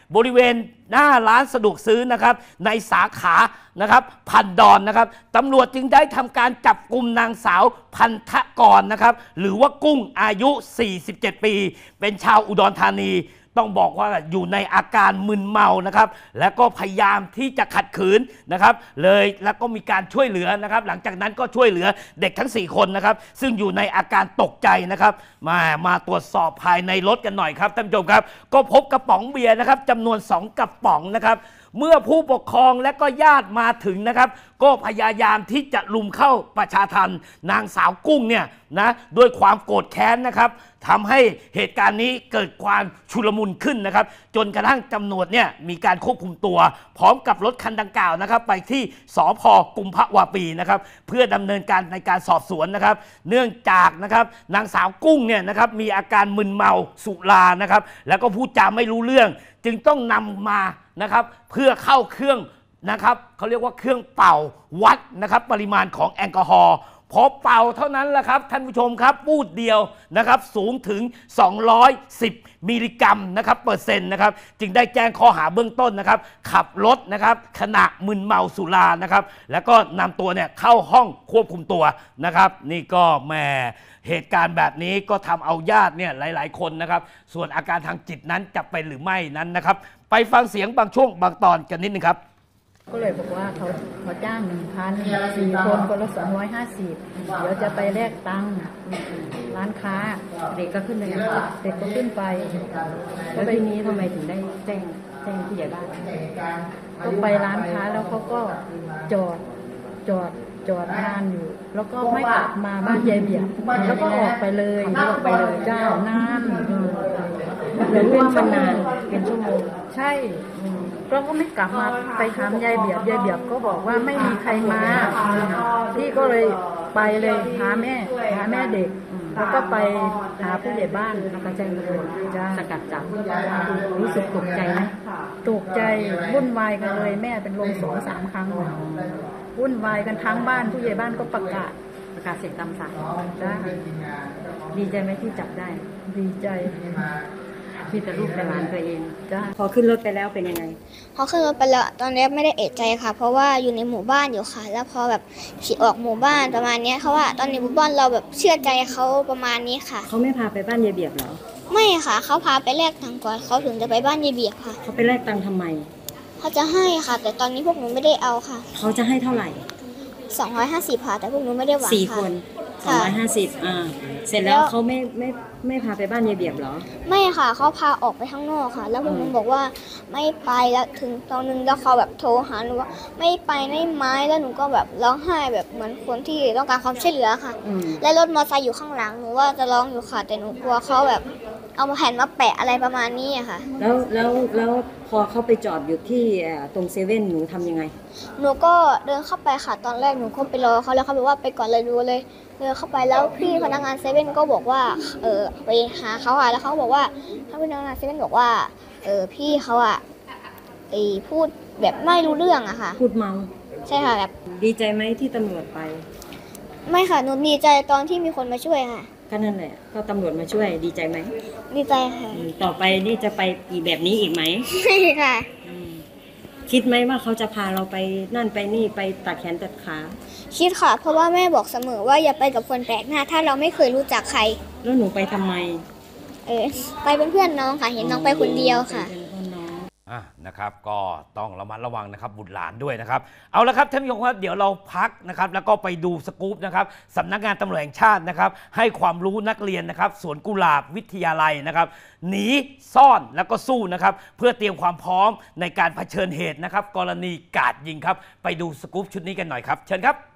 บริเวณหน้าร้านสะดวกซื้อนะครับในสาขานะครับพันดอนนะครับตำรวจจึงได้ทำการจับกลุ่มนางสาวพันธกรนะครับหรือว่ากุ้งอายุ สี่สิบเจ็ด ปี เป็นชาวอุดรธานีต้องบอกว่าอยู่ในอาการมึนเมานะครับและก็พยายามที่จะขัดขืนนะครับเลยแล้วก็มีการช่วยเหลือนะครับหลังจากนั้นก็ช่วยเหลือเด็กทั้งสี่คนนะครับซึ่งอยู่ในอาการตกใจนะครับมามาตรวจสอบภายในรถกันหน่อยครับท่านผู้ชมครับก็พบกระป๋องเบียร์นะครับจำนวนสองกระป๋องนะครับเมื่อผู้ปกครองและก็ญาติมาถึงนะครับก็พยายามที่จะลุมเข้าประชาทัณฑ์นางสาวกุ้งเนี่ยนะด้วยความโกรธแค้นนะครับทำให้เหตุการณ์นี้เกิดความชุลมุนขึ้นนะครับจนกระทั่งตำรวจเนี่ยมีการควบคุมตัวพร้อมกับรถคันดังกล่าวนะครับไปที่สภ.กุมภาวาปีนะครับเพื่อดำเนินการในการสอบสวนนะครับเนื่องจากนะครับนางสาวกุ้งเนี่ยนะครับมีอาการมึนเมาสุรานะครับแล้วก็พูดจาไม่รู้เรื่องจึงต้องนำมานะครับเพื่อเข้าเครื่องนะครับเขาเรียกว่าเครื่องเป่าวัดนะครับปริมาณของแอลกอฮอล์พอเป่าเท่านั้นแหละครับท่านผู้ชมครับปูดเดียวนะครับสูงถึงสองร้อยสิบมิลลิกรัมนะครับเปอร์เซ็นต์นะครับจึงได้แจ้งข้อหาเบื้องต้นนะครับขับรถนะครับขณะมึนเมาสุรานะครับแล้วก็นำตัวเนี่ยเข้าห้องควบคุมตัวนะครับนี่ก็แหมเหตุการณ์แบบนี้ก็ทำเอาญาติเนี่ยหลายๆคนนะครับส่วนอาการทางจิตนั้นจะเป็นหรือไม่นั้นนะครับไปฟังเสียงบางช่วงบางตอนกันนิดนึงครับก็เลยบอกว่าเขาเขาจ้างหนึ่งพันสี่คนคนละสองร้อยห้าสิบเดี๋ยวจะไปแลกตังค์ร้านค้าเด็กก็ขึ้นไปเด็กก็ขึ้นไปแล้วทีนี้ทำไมถึงได้แจ้งแจ้งผู้ใหญ่บ้านก็ไปร้านค้าแล้วเขาก็จอดจอดจอดนานอยู่แล้วก็ไม่กลับมาบ้านยายเบียบแล้วก็ออกไปเลยออกไปเลยเจ้านานเลยเป็นชั่วโมงเป็นชั่วโมงใช่เราก็ไม่กลับมาไปถามยายเบียบยายเบียบก็บอกว่าไม่มีใครมาพี่ก็เลยไปเลยหาแม่หาแม่เด็กแล้วก็ไปหาผู้ใหญ่บ้านแล้วก็แจ้งตำรวจจะสกัดจับรู้สึกตกใจไหมตกใจวุ่นวายกันเลยแม่เป็นลมสองสามครั้งวุ่นวายกันทั้งบ้านผู้ใหญ่บ้านก็ประกาศประกาศเสียงตามสายได้ดีใจไหมที่จับได้ดีใจที่จะลูกเป็นหลานตัวเองจ้าพอขึ้นรถไปแล้วเป็นยังไงพอขึ้นรถไปแล้วตอนแรกไม่ได้เอะใจค่ะเพราะว่าอยู่ในหมู่บ้านอยู่ค่ะแล้วพอแบบขี่ออกหมู่บ้านประมาณนี้เขาว่าตอนในหมู่บ้านเราแบบเชื่อใจเขาประมาณนี้ค่ะเขาไม่พาไปบ้านยายเบียบเหรอไม่ค่ะเขาพาไปแลกตังค์ก่อนเขาถึงจะไปบ้านยายเบียบค่ะเขาไปแลกตังค์ทำไมเขาจะให้ค่ะแต่ตอนนี้พวกหนูไม่ได้เอาค่ะเขาจะให้เท่าไหร่สองร้อยห้าสิบค่ะแต่พวกหนูไม่ได้หวังค่ะสี่คนสองร้อยห้าสิบอ่าเสร็จแล้วเขาไม่ไม่ไม่พาไปบ้านยายเบียบเหรอไม่ค่ะเขาพาออกไปข้างนอกค่ะแล้วพวกหนูบอกว่าไม่ไปแล้วถึงตอนนึงแล้วเขาแบบโทรหาหนูว่าไม่ไปไม่ไม้แล้วหนูก็แบบร้องไห้แบบเหมือนคนที่ต้องการความช่วยเหลือค่ะและรถมอเตอร์ไซค์อยู่ข้างหลังหนูว่าจะร้องอยู่ค่ะแต่หนูกลัวเขาแบบเอามาแผ่นมาแปะอะไรประมาณนี้อะค่ะแล้วแล้วแล้วพอเขาไปจอดอยู่ที่ตรงเซเว่นหนูทำยังไงหนูก็เดินเข้าไปค่ะตอนแรกหนูก็ไปรอเขาแล้วเขาบอกว่าไปก่อนเลยดูเลยเดินเข้าไปแล้วพี่พนักงานเซเว่นก็บอกว่าเออไปหาเขาค่ะแล้วเขาบอกว่าถ้าพนักงานเซเว่นบอกว่าเออพี่เขาอะไอพูดแบบไม่รู้เรื่องอะค่ะพูดเมาใช่ค่ะแบบดีใจไหมที่ตำรวจไปไม่ค่ะหนูดีใจตอนที่มีคนมาช่วยค่ะก็นั่นแหละก็ตำรวจมาช่วยดีใจไหมดีใจค่ะต่อไปนี่จะไปอีกแบบนี้อีกไหมไม่ค่ะคิดไหมว่าเขาจะพาเราไปนั่นไปนี่ไปตัดแขนตัดขาคิดค่ะเพราะว่าแม่บอกเสมอว่าอย่าไปกับคนแปลกหน้าถ้าเราไม่เคยรู้จักใครแล้วหนูไปทำไมเออไปเป็นเพื่อนน้องค่ะเห็นน้องไปคนเดียวค่ะอ่ะนะครับก็ต้องระมัดระวังนะครับบุตรหลานด้วยนะครับเอาละครับท่านผู้ชมครับเดี๋ยวเราพักนะครับแล้วก็ไปดูสกู๊ปนะครับสำนักงานตำรวจแห่งชาตินะครับให้ความรู้นักเรียนนะครับสวนกุหลาบวิทยาลัยนะครับหนีซ่อนแล้วก็สู้นะครับเพื่อเตรียมความพร้อมในการเผชิญเหตุนะครับกรณีกราดยิงครับไปดูสกู๊ปชุดนี้กันหน่อยครับเชิญครับ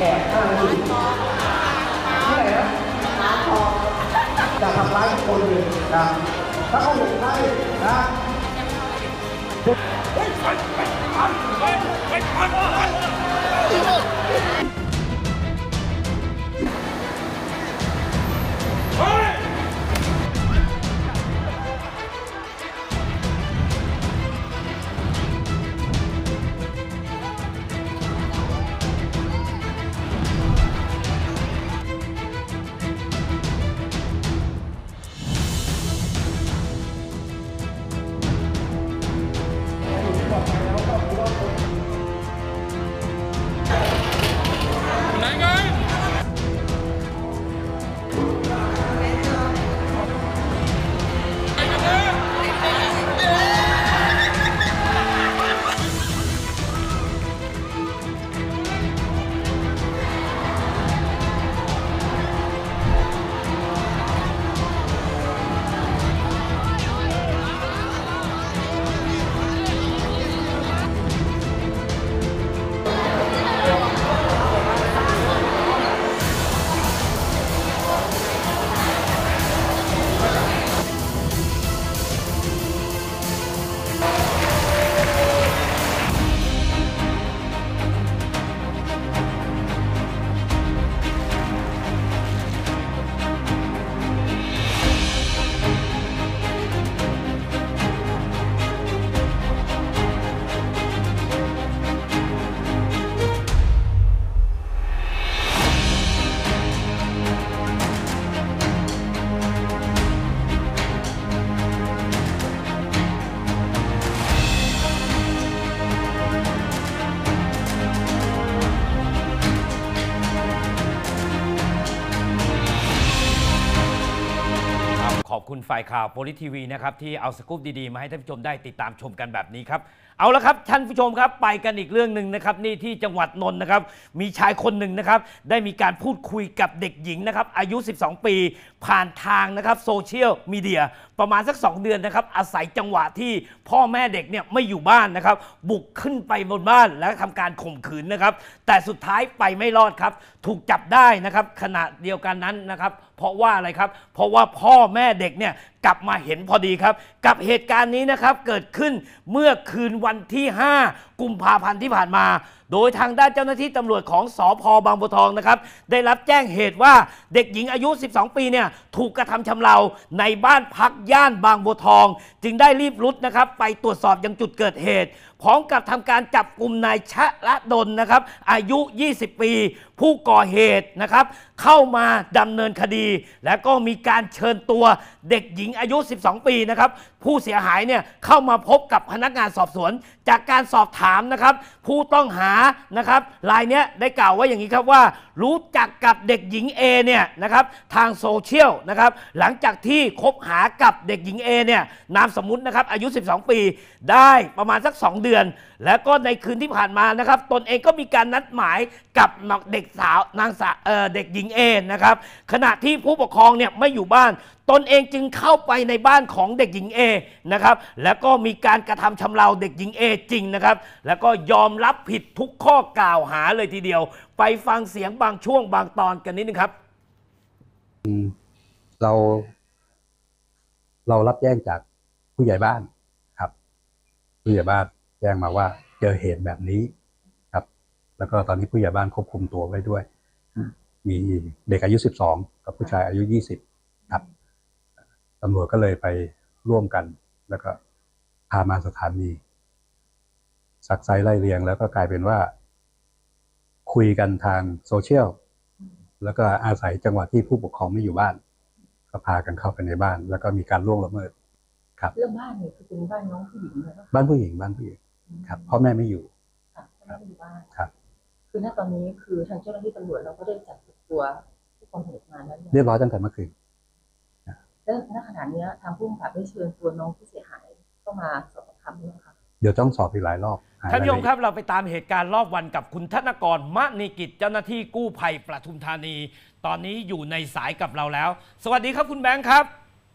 แอบอ้างว่าอยู่ที่ไหนนะร้านทองจะทำร้ายคนอื่นนะถ้าเขาหลงได้นะขอบคุณฝ่ายข่าวโพลิทีวีนะครับที่เอาสกู๊ปดีๆมาให้ท่านผู้ชมได้ติดตามชมกันแบบนี้ครับเอาละครับท่านผู้ชมครับไปกันอีกเรื่องหนึ่งนะครับนี่ที่จังหวัดนนท์นะครับมีชายคนหนึ่งนะครับได้มีการพูดคุยกับเด็กหญิงนะครับอายุสิบสองปีผ่านทางนะครับโซเชียลมีเดียประมาณสักสองเดือนนะครับอาศัยจังหวะที่พ่อแม่เด็กเนี่ยไม่อยู่บ้านนะครับบุกขึ้นไปบนบ้านและทำการข่มขืนนะครับแต่สุดท้ายไปไม่รอดครับถูกจับได้นะครับขณะเดียวกันนั้นนะครับเพราะว่าอะไรครับเพราะว่าพ่อแม่เด็กเนี่ยกลับมาเห็นพอดีครับกับเหตุการณ์นี้นะครับเกิดขึ้นเมื่อคืนวันที่ห้ากุมภาพันธ์ที่ผ่านมาโดยทางด้านเจ้าหน้าที่ตำรวจของสภ.บางบัวทองนะครับได้รับแจ้งเหตุว่าเด็กหญิงอายุสิบสองปีเนี่ยถูกกระทำชำเราในบ้านพักย่านบางบัวทองจึงได้รีบรุดนะครับไปตรวจสอบยังจุดเกิดเหตุพร้อมกับทำการจับกลุ่มนายชละดลนะครับอายุยี่สิบปีผู้ก่อเหตุนะครับเข้ามาดำเนินคดี และก็มีการเชิญตัวเด็กหญิงอายุสิบสองปีนะครับผู้เสียหายเนี่ยเข้ามาพบกับพนักงานสอบสวนจากการสอบถามนะครับผู้ต้องหานะครับรายเนี้ยได้กล่าวว่าอย่างนี้ครับว่ารู้จักกับเด็กหญิง A เนี่ยนะครับทางโซเชียลนะครับหลังจากที่คบหากับเด็กหญิง A เนี่ยนามสมมุตินะครับอายุสิบสองปีได้ประมาณสักสองเดือนแล้วก็ในคืนที่ผ่านมานะครับตนเองก็มีการนัดหมายกับเด็กสาวนางสาวเอ่อเด็กหญิง A นะครับขณะที่ผู้ปกครองเนี่ยไม่อยู่บ้านตนเองจึงเข้าไปในบ้านของเด็กหญิง A นะครับแล้วก็มีการกระทำชำเราเด็กหญิง A จริงนะครับแล้วก็ยอมรับผิดทุกข้อกล่าวหาเลยทีเดียวไปฟังเสียงบางช่วงบางตอนกันนิดนึงครับเราเรารับแจ้งจากผู้ใหญ่บ้านครับผู้ใหญ่บ้านแจ้งมาว่าเจอเหตุแบบนี้ครับแล้วก็ตอนนี้ผู้ใหญ่บ้านควบคุมตัวไว้ด้วยมีเด็กอายุสิบสองกับผู้ชายอายุยี่สิบครับตำรวจก็เลยไปร่วมกันแล้วก็พามาสถานีซักไซไล่เรียงแล้วก็กลายเป็นว่าคุยกันทางโซเชียลแล้วก็อาศัยจังหวะที่ผู้ปกครองไม่อยู่บ้านก็พากันเข้าไปในบ้านแล้วก็มีการล่วงละเมิดครับเรื่องบ้านเนี่ยคือเป็นบ้านน้องผู้หญิงเลยครับบ้านผู้หญิงบ้านผู้หญิงครับพ่อแม่ไม่อยู่ค่ะพ่อแม่ไม่อยู่บ้านครับคือณตอนนี้คือทางเจ้าหน้าที่ตำรวจเราก็ได้จับตัวผู้ก่อเหตุมาแล้วเรียบร้อยตั้งแต่เมื่อคืนแล้วณขณะนี้ทางผู้กำกับได้เชิญตัวน้องผู้เสียหายเข้ามาสอบปากคำด้วยค่ะเดี๋ยวต้องสอบอีกหลายรอบท่านผู้ชมครับเราไปตามเหตุการณ์รอบวันกับคุณธนกรมณีกิจเจ้าหน้าที่กู้ภัยปทุมธานีตอนนี้อยู่ในสายกับเราแล้วสวัสดีครับคุณแบงค์ครับ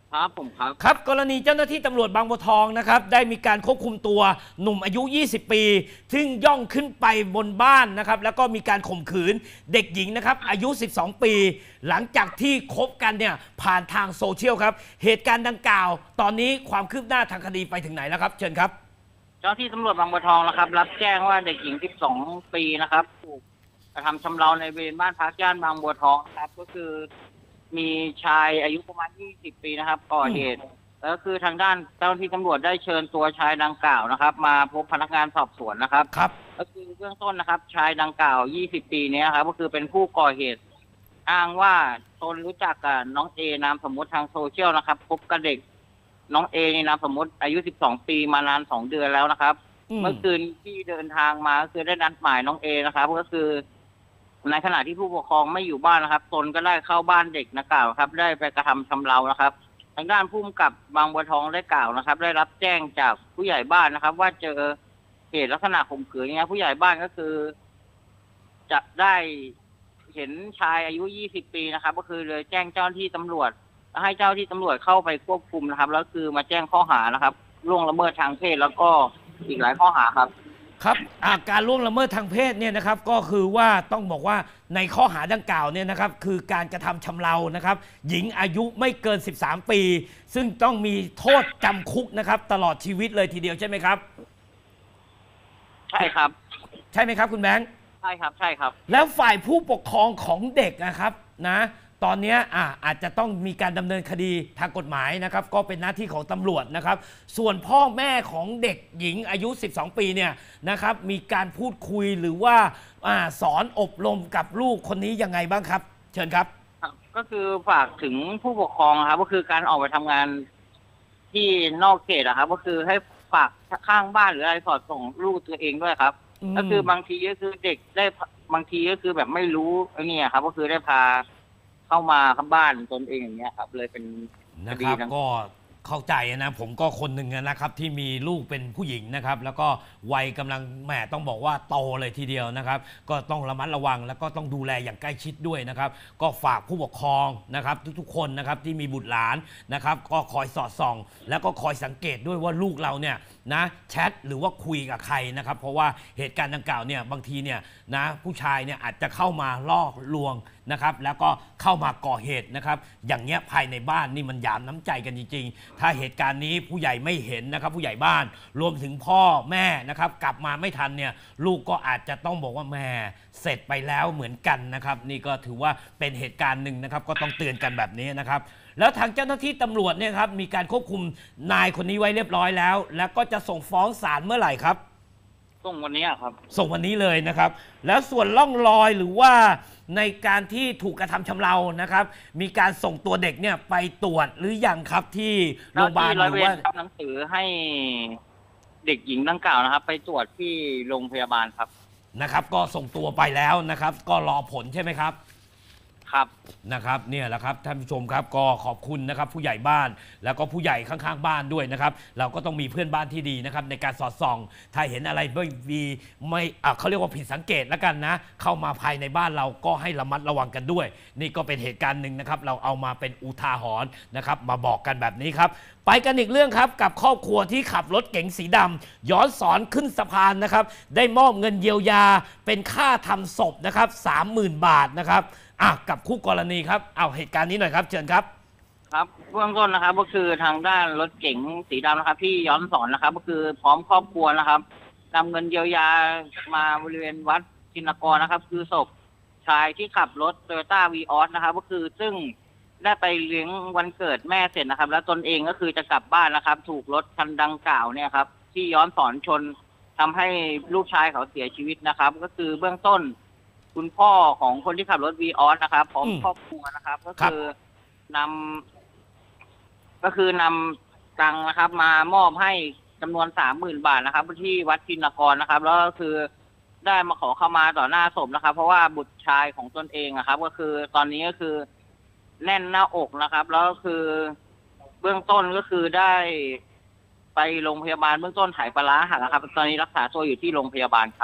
ครับผมครับครับกรณีเจ้าหน้าที่ตำรวจบางบัวทองนะครับได้มีการควบคุมตัวหนุ่มอายุยี่สิบปีซึ่งย่องขึ้นไปบนบ้านนะครับแล้วก็มีการข่มขืนเด็กหญิงนะครับอายุสิบสองปี หลังจากที่คบกันเนี่ยผ่านทางโซเชียลครับเหตุการณ์ดังกล่าวตอนนี้ความคืบหน้าทางคดีไปถึงไหนแล้วครับเชิญครับเจ้าที่ตำรวจบางบัวทองนะครับรับแจ้งว่าเด็กหญิงสิบสองปีนะครับถูกกระทำชำเราในบริเวณบ้านพักย่านบางบัวทองครับก็คือมีชายอายุประมาณยี่สิบปีนะครับก่อเหตุแล้วก็คือทางด้านเจ้าหน้าที่ตำรวจได้เชิญตัวชายดังกล่าวนะครับมาพบพนักงานสอบสวนนะครับครับก็คือเบื้องต้นนะครับชายดังกล่าวยี่สิบปีนี้ครับก็คือเป็นผู้ก่อเหตุอ้างว่าตนรู้จักกับน้องเอนามสมมติทางโซเชียลนะครับพบกับเด็กน้องเอในนามสมมติอายุสิบสองปีมานานสองเดือนแล้วนะครับเมื่อคืนที่เดินทางมาก็คือได้นัดหมายน้องเอนะครับก็คือในขณะที่ผู้ปกครองไม่อยู่บ้านนะครับตนก็ได้เข้าบ้านเด็กนักกล่าวครับได้ไปกระทำชำเรานะครับทางด้านผู้กำกับบางบัวทองได้กล่าวนะครับได้รับแจ้งจากผู้ใหญ่บ้านนะครับว่าเจอเหตุลักษณะข่มขืนเนี่ยผู้ใหญ่บ้านก็คือจะได้เห็นชายอายุยี่สิบปีนะครับก็คือเลยแจ้งเจ้าหน้าที่ตำรวจให้เจ้าที่ตำรวจเข้าไปควบคุมนะครับแล้วคือมาแจ้งข้อหานะครับล่วงละเมิดทางเพศแล้วก็อีกหลายข้อหาครับครับการล่วงละเมิดทางเพศเนี่ยนะครับก็คือว่าต้องบอกว่าในข้อหาดังกล่าวเนี่ยนะครับคือการกระทำชำเรานะครับหญิงอายุไม่เกินสิบสามปีซึ่งต้องมีโทษจำคุกนะครับตลอดชีวิตเลยทีเดียวใช่ไหมครับใช่ครับใช่ไหมครับคุณแบงค์ใช่ครับใช่ครับแล้วฝ่ายผู้ปกครองของเด็กนะครับนะตอนนี้อ่ะอาจจะต้องมีการดำเนินคดีทางกฎหมายนะครับก็เป็นหน้าที่ของตำรวจนะครับส่วนพ่อแม่ของเด็กหญิงอายุสิบสองปีเนี่ยนะครับมีการพูดคุยหรือว่าอ่าสอนอบรมกับลูกคนนี้ยังไงบ้างครับเชิญครับก็คือฝากถึงผู้ปกครองครับก็คือการออกไปทำงานที่นอกเขตอะครับก็คือให้ฝากข้างบ้านหรืออะไรสอดส่งลูกตัวเองด้วยครับก็คือบางทีก็คือเด็กได้บางทีก็คือแบบไม่รู้ไอ้นี่ครับก็คือได้พาเข้ามาข้างบ้านตนเองอย่างเงี้ยครับเลยเป็นนะครับก็เข้าใจนะผมก็คนหนึ่งนะครับที่มีลูกเป็นผู้หญิงนะครับแล้วก็วัยกำลังแหมต้องบอกว่าโตเลยทีเดียวนะครับก็ต้องระมัดระวังแล้วก็ต้องดูแลอย่างใกล้ชิดด้วยนะครับก็ฝากผู้ปกครองนะครับทุกๆคนนะครับที่มีบุตรหลานนะครับก็คอยสอดส่องแล้วก็คอยสังเกตด้วยว่าลูกเราเนี่ยนะแชทหรือว่าคุยกับใครนะครับเพราะว่าเหตุการณ์ดังกล่าวเนี่ยบางทีเนี่ยนะผู้ชายเนี่ยอาจจะเข้ามาล่อลวงนะครับแล้วก็เข้ามาก่อเหตุนะครับอย่างเงี้ยภายในบ้านนี่มันหยามน้ำใจกันจริงๆถ้าเหตุการณ์นี้ผู้ใหญ่ไม่เห็นนะครับผู้ใหญ่บ้านรวมถึงพ่อแม่นะครับกลับมาไม่ทันเนี่ยลูกก็อาจจะต้องบอกว่าแม่เสร็จไปแล้วเหมือนกันนะครับนี่ก็ถือว่าเป็นเหตุการณ์หนึ่งนะครับก็ต้องเตือนกันแบบนี้นะครับแล้วทางเจ้าหน้าที่ตำรวจเนี่ยครับมีการควบคุมนายคนนี้ไว้เรียบร้อยแล้วแล้วก็จะส่งฟ้องศาลเมื่อไหร่ครับส่งวันนี้ครับส่งวันนี้เลยนะครับแล้วส่วนล่องรอยหรือว่าในการที่ถูกกระทำชำเรานะครับมีการส่งตัวเด็กเนี่ยไปตรวจหรือยังครับที่โรงพยาบาลหรือว่าทำหนังสือให้เด็กหญิงดังกล่าวนะครับไปตรวจที่โรงพยาบาลครับนะครับก็ส่งตัวไปแล้วนะครับก็รอผลใช่ไหมครับครับนะครับเนี่ยแหละครับท่านผู้ชมครับก็ขอบคุณนะครับผู้ใหญ่บ้านแล้วก็ผู้ใหญ่ข้างๆบ้านด้วยนะครับเราก็ต้องมีเพื่อนบ้านที่ดีนะครับในการสอดส่องถ้าเห็นอะไรไม่มีไม่อ่ะเขาเรียกว่าผิดสังเกตแล้วกันนะเข้ามาภายในบ้านเราก็ให้ระมัดระวังกันด้วยนี่ก็เป็นเหตุการณ์หนึ่งนะครับเราเอามาเป็นอุทาหรณ์นะครับมาบอกกันแบบนี้ครับไปกันอีกเรื่องครับกับครอบครัวที่ขับรถเก๋งสีดำย้อนสอนขึ้นสะพานนะครับได้มอบเงินเยียวยาเป็นค่าทำศพนะครับ สามหมื่น บาทนะครับอ่ะกับคู่กรณีครับเอาเหตุการณ์นี้หน่อยครับเชิญครับครับเบื้องต้นนะครับก็คือทางด้านรถเก๋งสีดำนะครับที่ย้อนสอนนะครับก็คือพร้อมครอบครัวนะครับนำเงินเยียวยามาบริเวณวัดชินกรนะครับคือศพชายที่ขับรถโตโยต้าวีออสนะครับก็คือซึ่งได้ไปเลี้ยงวันเกิดแม่เสร็จนะครับแล้วตนเองก็คือจะกลับบ้านนะครับถูกรถคันดังกล่าวเนี่ยครับที่ย้อนสอนชนทำให้ลูกชายเขาเสียชีวิตนะครับก็คือเบื้องต้นคุณพ่อของคนที่ขับรถวีออสนะครับพร้อมครอบครัวนะครับก็คือนำก็คือนำตังค์นะครับมามอบให้จำนวนสามหมื่นบาทนะครับที่วัดชินกรนะครับแล้วก็คือได้มาขอเข้ามาต่อหน้าศพนะครับเพราะว่าบุตรชายของตนเองนะครับก็คือตอนนี้ก็คือแน่นหน้าอกนะครับแล้วก็คือเบื้องต้นก็คือได้ไปโรงพยาบาลเบื้องต้นหายปลาร้าหักนะครับตอนนี้รักษาตัวอยู่ที่โรงพยาบาลครับ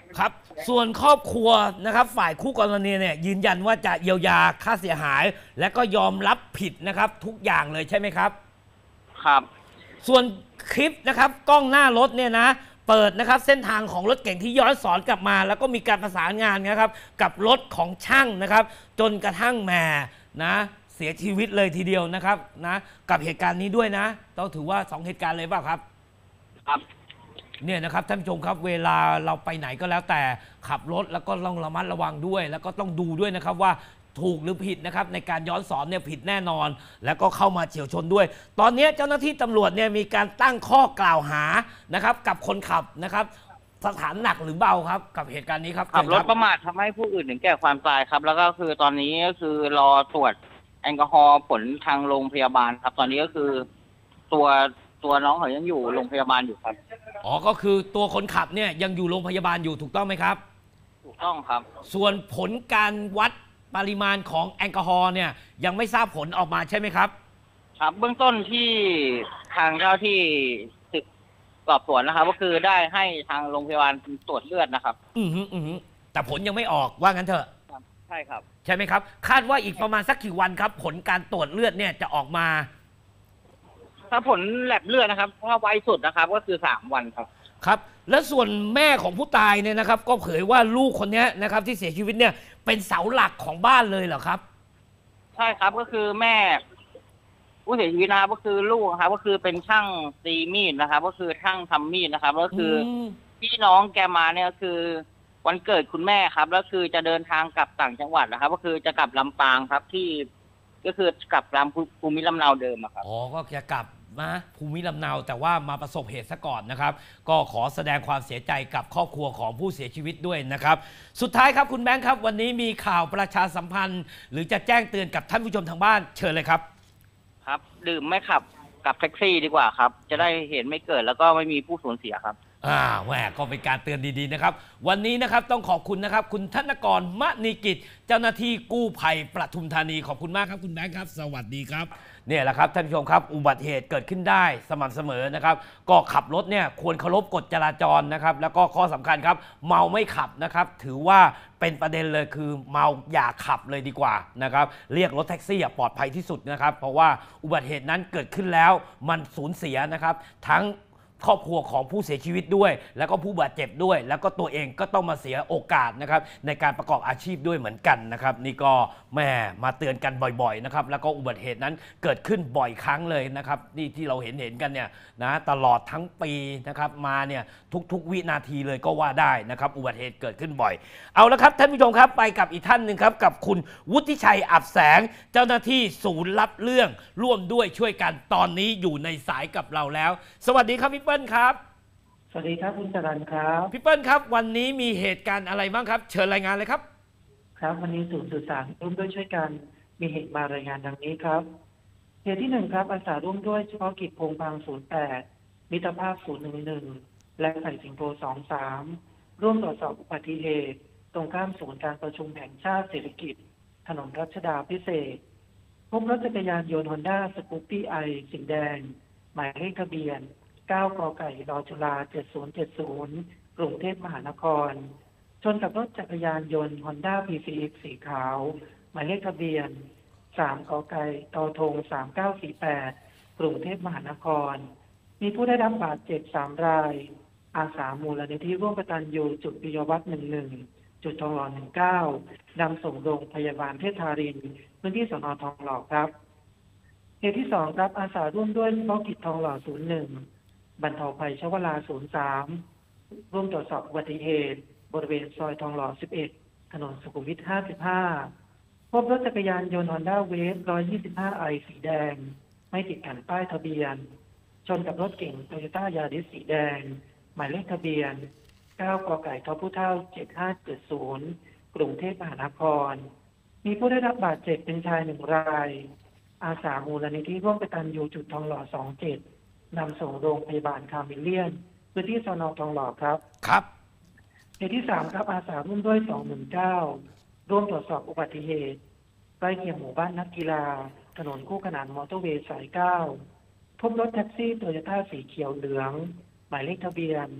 ครับ ส่วนครอบครัวนะครับฝ่ายคู่กรณีเนี่ยยืนยันว่าจะเยียวยาค่าเสียหาย และก็ยอมรับผิดนะครับทุกอย่างเลยใช่ไหมครับครับส่วนคลิปนะครับกล้องหน้ารถเนี่ยนะเปิดนะครับเส้นทางของรถเก่งที่ย้อนสอนกลับมา แล้วก็มีการประสานงานนะครับกับรถของช่างนะครับจนกระทั่งแหมนะเสียชีวิตเลยทีเดียวนะครับนะกับเหตุการณ์นี้ด้วยนะต้องถือว่าสองเหตุการณ์เลยเปล่าครับครับเนี่ยนะครับท่านผู้ชมครับเวลาเราไปไหนก็แล้วแต่ขับรถแล้วก็ต้องระมัดระวังด้วย แล้วก็ต้องดูด้วยนะครับว่าถูกหรือผิดนะครับในการย้อนสอนเนี่ยผิดแน่นอน แล้วก็เข้ามาเฉี่ยวชนด้วย ตอนนี้เจ้าหน้าที่ตำรวจเนี่ยมีการตั้งข้อกล่าวหานะครับกับคนขับนะครับสถานหนักหรือเบาครับกับเหตุการณ์นี้ครับขับรถเชิญคประมาททำให้ผู้อื่นถึงแก่ความตายครับ แล้วก็คือตอนนี้ก็คือรอตรวจแอลกอฮอล์ผลทางโรงพยาบาลครับ ตอนนี้ก็คือตัวตัวน้องเขายังอยู่โรงพยาบาลอยู่ครับอ๋อก็คือตัวคนขับเนี่ยยังอยู่โรงพยาบาลอยู่ถูกต้องไหมครับถูกต้องครับส่วนผลการวัดปริมาณของแอลกอฮอล์เนี่ยยังไม่ทราบผลออกมาใช่ไหมครับครับเบื้องต้นที่ทางเจ้าที่สืบสอบสวนนะครับ ก็คือได้ให้ทางโรงพยาบาลตรวจเลือดนะครับอือฮึอือฮึแต่ผลยังไม่ออกว่างั้นเถอะใช่ครับใช่ไหมครับคาดว่าอีกประมาณสักกี่วันครับผลการตรวจเลือดเนี่ยจะออกมาถ้าผลแลบเลือดนะครับถ้าไวสุดนะครับ ก็คือสามวันครับครับ และส่วนแม่ของผู้ตายเนี่ยนะครับ ก็เผยว่าลูกคนนี้นะครับที่เสียชีวิตเนี่ยเป็นเสาหลักของบ้านเลยเหรอครับใช่ครับก็คือแม่ผู้เสียชีวิตนะครับก็คือลูกนะครับก็คือเป็นช่างตีมีดนะครับ ก็คือช่างทำมีดนะครับก็คืออพี่น้องแกมาเนี่ยก็คือวันเกิดคุณแม่ครับแล้วคือจะเดินทางกลับต่างจังหวัดนะครับ ก็คือจะกลับลำปางครับที่ก็คือกลับลำภูมิลำเนาเดิมอะครับอ๋อก็จะกลับนะภูมิลำเนาแต่ว่ามาประสบเหตุซะก่อนนะครับก็ขอแสดงความเสียใจกับครอบครัวของผู้เสียชีวิตด้วยนะครับสุดท้ายครับคุณแบงค์ครับวันนี้มีข่าวประชาสัมพันธ์ หรือจะแจ้งเตือนกับท่านผู้ชมทางบ้านเชิญเลยครับครับดื่มไม่ขับกับแท็กซี่ดีกว่าครับจะได้เหตุไม่เกิดแล้วก็ไม่มีผู้สูญเสียครับอ่าแหมก็เป็นการเตือนดีๆนะครับวันนี้นะครับต้องขอบคุณนะครับคุณธนกรมณีกิจเจ้าหน้าที่กู้ภัยปทุมธานีขอบคุณมากครับคุณแบงค์ครับสวัสดีครับเนี่ยแหละครับท่านผู้ชมครับอุบัติเหตุเกิดขึ้นได้สม่ำเสมอนะครับก็ขับรถเนี่ยควรเคารพกฎจราจรนะครับแล้วก็ข้อสำคัญครับเมาไม่ขับนะครับถือว่าเป็นประเด็นเลยคือเมาอย่าขับเลยดีกว่านะครับเรียกรถแท็กซี่ปลอดภัยที่สุดนะครับเพราะว่าอุบัติเหตุนั้นเกิดขึ้นแล้วมันสูญเสียนะครับทั้งครอบครัวของผู้เสียชีวิตด้วยแล้วก็ผู้บาดเจ็บด้วยแล้วก็ตัวเองก็ต้องมาเสียโอกาสนะครับในการประกอบอาชีพด้วยเหมือนกันนะครับนี่ก็แม่มาเตือนกันบ่อยๆนะครับแล้วก็อุบัติเหตุนั้นเกิดขึ้นบ่อยครั้งเลยนะครับนี่ที่เราเห็นเห็นกันเนี่ยนะตลอดทั้งปีนะครับมาเนี่ยทุกๆวินาทีเลยก็ว่าได้นะครับอุบัติเหตุเกิดขึ้นบ่อยเอาละครับท่านผู้ชมครับไปกับอีกท่านหนึ่งครับกับคุณวุฒิชัยอับแสงเจ้าหน้าที่ศูนย์รับเรื่องร่วมด้วยช่วยกันตอนนี้อยู่ในสายกับเราแล้วสวัสดีครับพี่เปิ้ลครับสวัสดีครับคุณจรัญครับพี่เปิ้ลครับวันนี้มีเหตุการณ์อะไรบ้างครับเชิญรายงานเลยครับครับวันนี้ศูนย์สื่อสารร่วมด้วยช่วยกันมีเหตุมารายงานดังนี้ครับเหตุที่หนึ่งครับอาสาร่วมด้วยเฉพาะกิจโพงพางศูนย์แปดมิตรภาพศูนย์หนึ่งหนึ่งและไผ่สิงโตสองสามร่วมตรวจสอบอุบัติเหตุตรงข้ามศูนย์การประชุมแห่งชาติเศรษฐกิจถนนรัชดาพิเศษพบรถจักรยานยนต์ฮอนด้าสกูปปี้ไอสีแดงหมายเลขทะเบียนเก้ากไก่รอจุฬาเจ็ดศูนย์เจ็ดศูนย์กรุงเทพมหานครชนกับรถจักรยานยนต์ Honda พี ซี เอ็กซ์ สีขาวหมายเลขทะเบียนสามกไก่ตอธงสามเก้าสี่แปดกรุงเทพมหานครมีผู้ได้รับบาดเจ็บสามรายอาสามูลนิธิร่วมกตัญญูจุดปิยวัฒน์หนึ่งหนึ่งจุดทองหล่อหนึ่งเก้านำส่งโรงพยาบาลเทพธารินพื้นที่สน.ทองหล่อครับเหตุที่สองครับอาสาร่วมด้วยเฉพาะกิจทองหล่อศูนย์หนึ่งบรรเทาภัยชวลาศูนย์สามร่วมตรวจสอบอุบัติเหตุบริเวณซอยทองหล่อสิบเอ็ดถนนสุขุมวิทห้าสิบห้าพบรถจักรยานยนต์ Honda Wave หนึ่งร้อยยี่สิบห้าไอสีแดงไม่ติดแผ่นป้ายทะเบียนชนกับรถเก๋ง Toyota Yaris สีแดงหมายเลขทะเบียนเก้ากไก่ทพเท่าเจ็ดห้าเจ็ดศูนย์กรุงเทพมหานครมีผู้ได้รับบาดเจ็บเป็นชายหนึ่งรายอาสามูลนิธิร่วมกตัญญูจุดทองหล่อสองเจ็ดนำส่งโรงพยาบาลคาร์เมเลียนพื้นที่สน.ทองหล่อครับครับเหตุที่สามครับอาสาร่วมด้วยสองหนึ่งเก้าร่วมตรวจสอบอุบัติเหตุใกล้เคียงหมู่บ้านนักกีฬาถนนคู่ขนานมอเตอร์เวย์สายเก้าพบรถแท็กซี่โตโยต้าสีเขียวเหลืองหมายเลขทะเบียน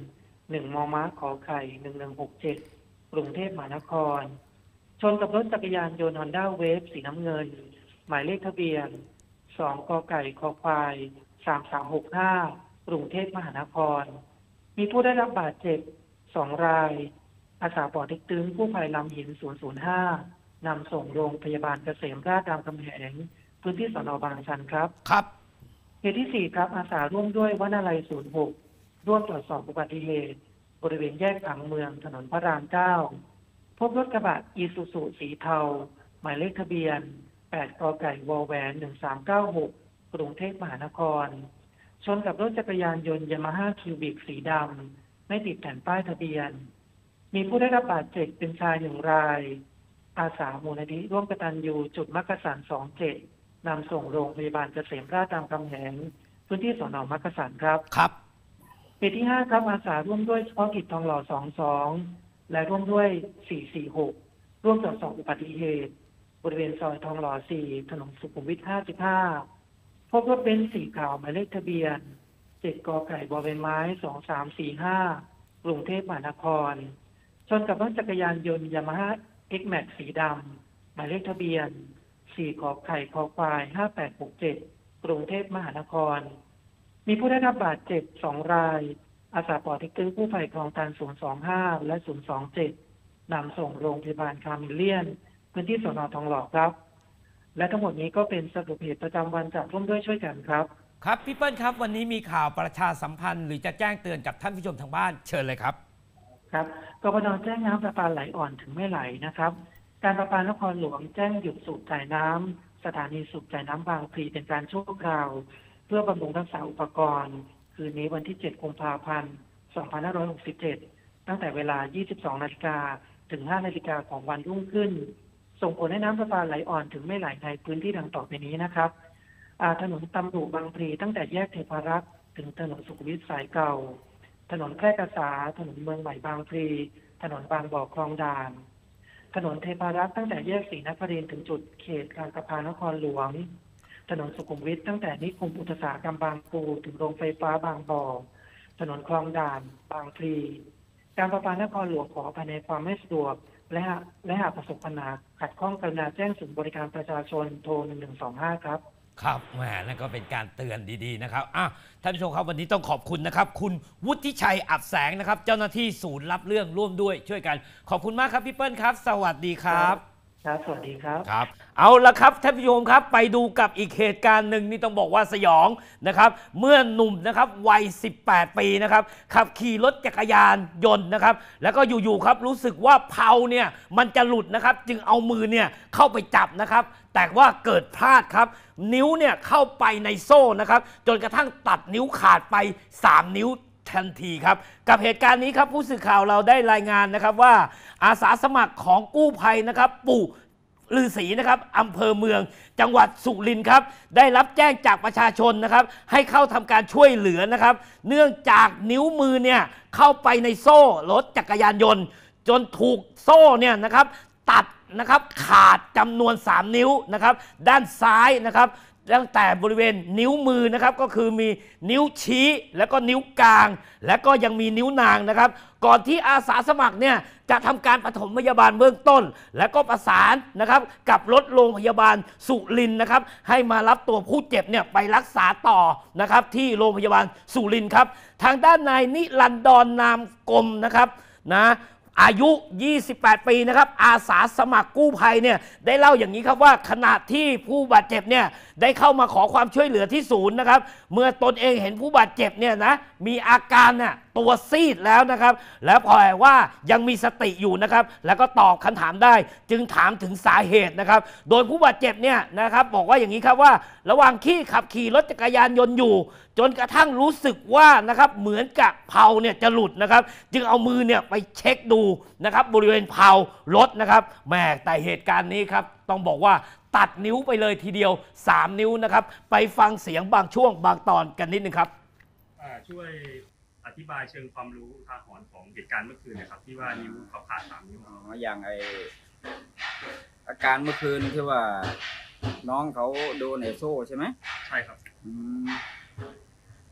หนึ่งมอม้าขอไข่หนึ่งหนึ่งหกเจ็ดกรุงเทพมหานครชนกับรถจักรยานยนต์ฮอนด้าเวฟสีน้ำเงินหมายเลขทะเบียนสองกไก่คอควายสามสามหกห้ากรุงเทพมหานครมีผู้ได้รับบาดเจ็บสองรายอาสาปอเต็กตึงกู้ภัยลำหินศูนย์ศูนย์ห้านำส่งโรงพยาบาลเกษมราษฎร์รามคำแหงพื้นที่สน.บางชันครับครับเหตุที่สี่ครับอาสาร่วมด้วยวนาลัยศูนย์หกร่วมตรวจสอบอุบัติเหตุบริเวณแยกผังเมืองถนนพระรามเก้าพบรถกระบะอีซูซูสีเทาหมายเลขทะเบียนแปดกไก่วอแหวนหนึ่งสามเก้าหกกรุงเทพมหานครชนกับรถจักรยานยนต์ยามาฮ่าคิวบิกสีดำไม่ติดแผ่นป้ายทะเบียนมีผู้ได้รับบาดเจ็บเป็นชายหนึ่งรายอาสามูลนิธิร่วมกตัญญูจุดมักกะสันสองเจ็ดนำส่งโรงพยาบาลเกษมราษฎร์รามคำแหงพื้นที่สน.มักกะสันครับครับเหตุที่ห้าครับอาสาร่วมด้วยเฉพาะกิจทองหล่อสองสองและร่วมด้วยสี่สี่หกร่วมตรวจสอบอุบัติเหตุบริเวณซอยทองหล่อสี่ถนนสุขุมวิทห้าสิบห้าพบรถเบนซ์สีขาวหมายเลขทะเบียนเจ็ดกไก่บอใบไม้สองสามสี่ห้ากรุงเทพมหานครชนกับรถจักรยานยนต์ยามาฮ่าเอ็กแม็กสีดำหมายเลขทะเบียนสี่ขอไข่คอควายห้าแปดหกเจ็ดกรุงเทพมหานครมีผู้ได้รับบาดเจ็บสองรายอาสาปอเต็กตึงกู้ภัยคลองตันศูนย์สองห้าและศูนย์สองเจ็ดนำส่งโรงพยาบาลคามิเลียนพื้นที่สน.ทองหล่อครับและทั้งหมดนี้ก็เป็นสรุปเหตุประจำวันจากร่วมด้วยช่วยกันครับครับพี่เปิ้ลครับวันนี้มีข่าวประชาสัมพันธ์หรือจะแจ้งเตือนกับท่านผู้ชมทางบ้านเชิญเลยครับครับกปน.แจ้งน้ำประปาไหลอ่อนถึงไม่ไหลนะครับการประปานครหลวงแจ้งหยุดสูบจ่ายน้ำสถานีสูบจ่ายน้ำบางพลีเป็นการชั่วคราวเพื่อบำรุงรักษาอุปกรณ์คืนนี้วันที่เจ็ดกุมภาพันธ์สองพันห้าร้อยหกสิบเจ็ดตั้งแต่เวลายี่สิบสองนาฬิกาถึงห้านาฬิกาของวันรุ่งขึ้นส่งผลให้น้ำประปาไหลอ่อนถึงไม่ไหลในพื้นที่ดังต่อไปนี้นะครับถนนตำรุบางพลีตั้งแต่แยกเทพารักษ์ถึงถนนสุขุมวิทสายเก่าถนนแพร่กษาถนนเมืองใหม่บางพลีถนนบางบ่อคลองด่านถนนเทพารักษ์ตั้งแต่แยกศรีนครินทร์ถึงจุดเขตการประปานครหลวงถนนสุขุมวิทตั้งแต่นิคมอุตสาหกรรมบางปูถึงโรงไฟฟ้าบางบ่อถนนคลองด่านบางพลีการประปานครหลวงขอภายในความไม่สะดวกและและหากประสบปัญหาขัดข้องกรุณาแจ้งศูนย์บริการประชาชนโทรหนึ่งหนึ่งสองห้าครับครับแหมนั่นก็เป็นการเตือนดีๆนะครับอ่ะท่านผู้ชมครับวันนี้ต้องขอบคุณนะครับคุณวุฒิชัยอับแสงนะครับเจ้าหน้าที่ศูนย์รับเรื่องร่วมด้วยช่วยกันขอบคุณมากครับพี่เปิ้ลครับสวัสดีครับครับสวัสดีครับครับเอาละครับท่านผู้ชมครับไปดูกับอีกเหตุการณ์หนึ่งนี่ต้องบอกว่าสยองนะครับเมื่อหนุ่มนะครับวัยสิบแปดปีนะครับขับขี่รถจักรยานยนต์นะครับแล้วก็อยู่ๆครับรู้สึกว่าเพลาเนี่ยมันจะหลุดนะครับจึงเอามือเนี่ยเข้าไปจับนะครับแต่ว่าเกิดพลาดครับนิ้วเนี่ยเข้าไปในโซ่นะครับจนกระทั่งตัดนิ้วขาดไปสามนิ้วทันทีครับกับเหตุการณ์นี้ครับผู้สื่อข่าวเราได้รายงานนะครับว่าอาสาสมัครของกู้ภัยนะครับปู่ฤาษีนะครับอำเภอเมืองจังหวัดสุรินทร์ครับได้รับแจ้งจากประชาชนนะครับให้เข้าทำการช่วยเหลือนะครับเนื่องจากนิ้วมือเนี่ยเข้าไปในโซ่รถจักรยานยนต์จนถูกโซ่เนี่ยนะครับตัดนะครับขาดจำนวนสามนิ้วนะครับด้านซ้ายนะครับตั้งแต่บริเวณนิ้วมือนะครับก็คือมีนิ้วชี้แล้วก็นิ้วกลางและก็ยังมีนิ้วนางนะครับก่อนที่อาสาสมัครเนี่ยจะทำการปฐมพยาบาลเบื้องต้นและก็ประสานนะครับกับรถโรงพยาบาลสุรินทร์นะครับให้มารับตัวผู้เจ็บเนี่ยไปรักษาต่อนะครับที่โรงพยาบาลสุรินทร์ครับทางด้านนายนิรันดรนามกลมนะครับนะอายุยี่สิบแปดปีนะครับอาสาสมัครกู้ภัยเนี่ยได้เล่าอย่างนี้ครับว่าขณะที่ผู้บาดเจ็บเนี่ยได้เข้ามาขอความช่วยเหลือที่ศูนย์นะครับเมื่อตนเองเห็นผู้บาดเจ็บเนี่ยนะมีอาการเนี่ยตัวซีดแล้วนะครับแล้วพอว่ายังมีสติอยู่นะครับแล้วก็ตอบคำถามได้จึงถามถึงสาเหตุนะครับโดยผู้บาดเจ็บเนี่ยนะครับบอกว่าอย่างนี้ครับว่าระหว่างที่ขับขี่รถจักรยานยนต์อยู่จนกระทั่งรู้สึกว่านะครับเหมือนกับเพลาเนี่ยจะหลุดนะครับจึงเอามือเนี่ยไปเช็คดูนะครับบริเวณเพลารถนะครับแหมแต่เหตุการณ์นี้ครับต้องบอกว่าตัดนิ้วไปเลยทีเดียวสามนิ้วนะครับไปฟังเสียงบางช่วงบางตอนกันนิดนึงครับช่วยอธิบายเชิงความรู้ทาหรณ์ของเหตุการณ์เมื่อคืนนะครับที่ว่านิ้วเขาขาดสามนิ้วอ๋ออย่างไออาการเมื่อคืนที่ว่าน้องเขาโดนไอโซ่ใช่ไหมใช่ครับอืม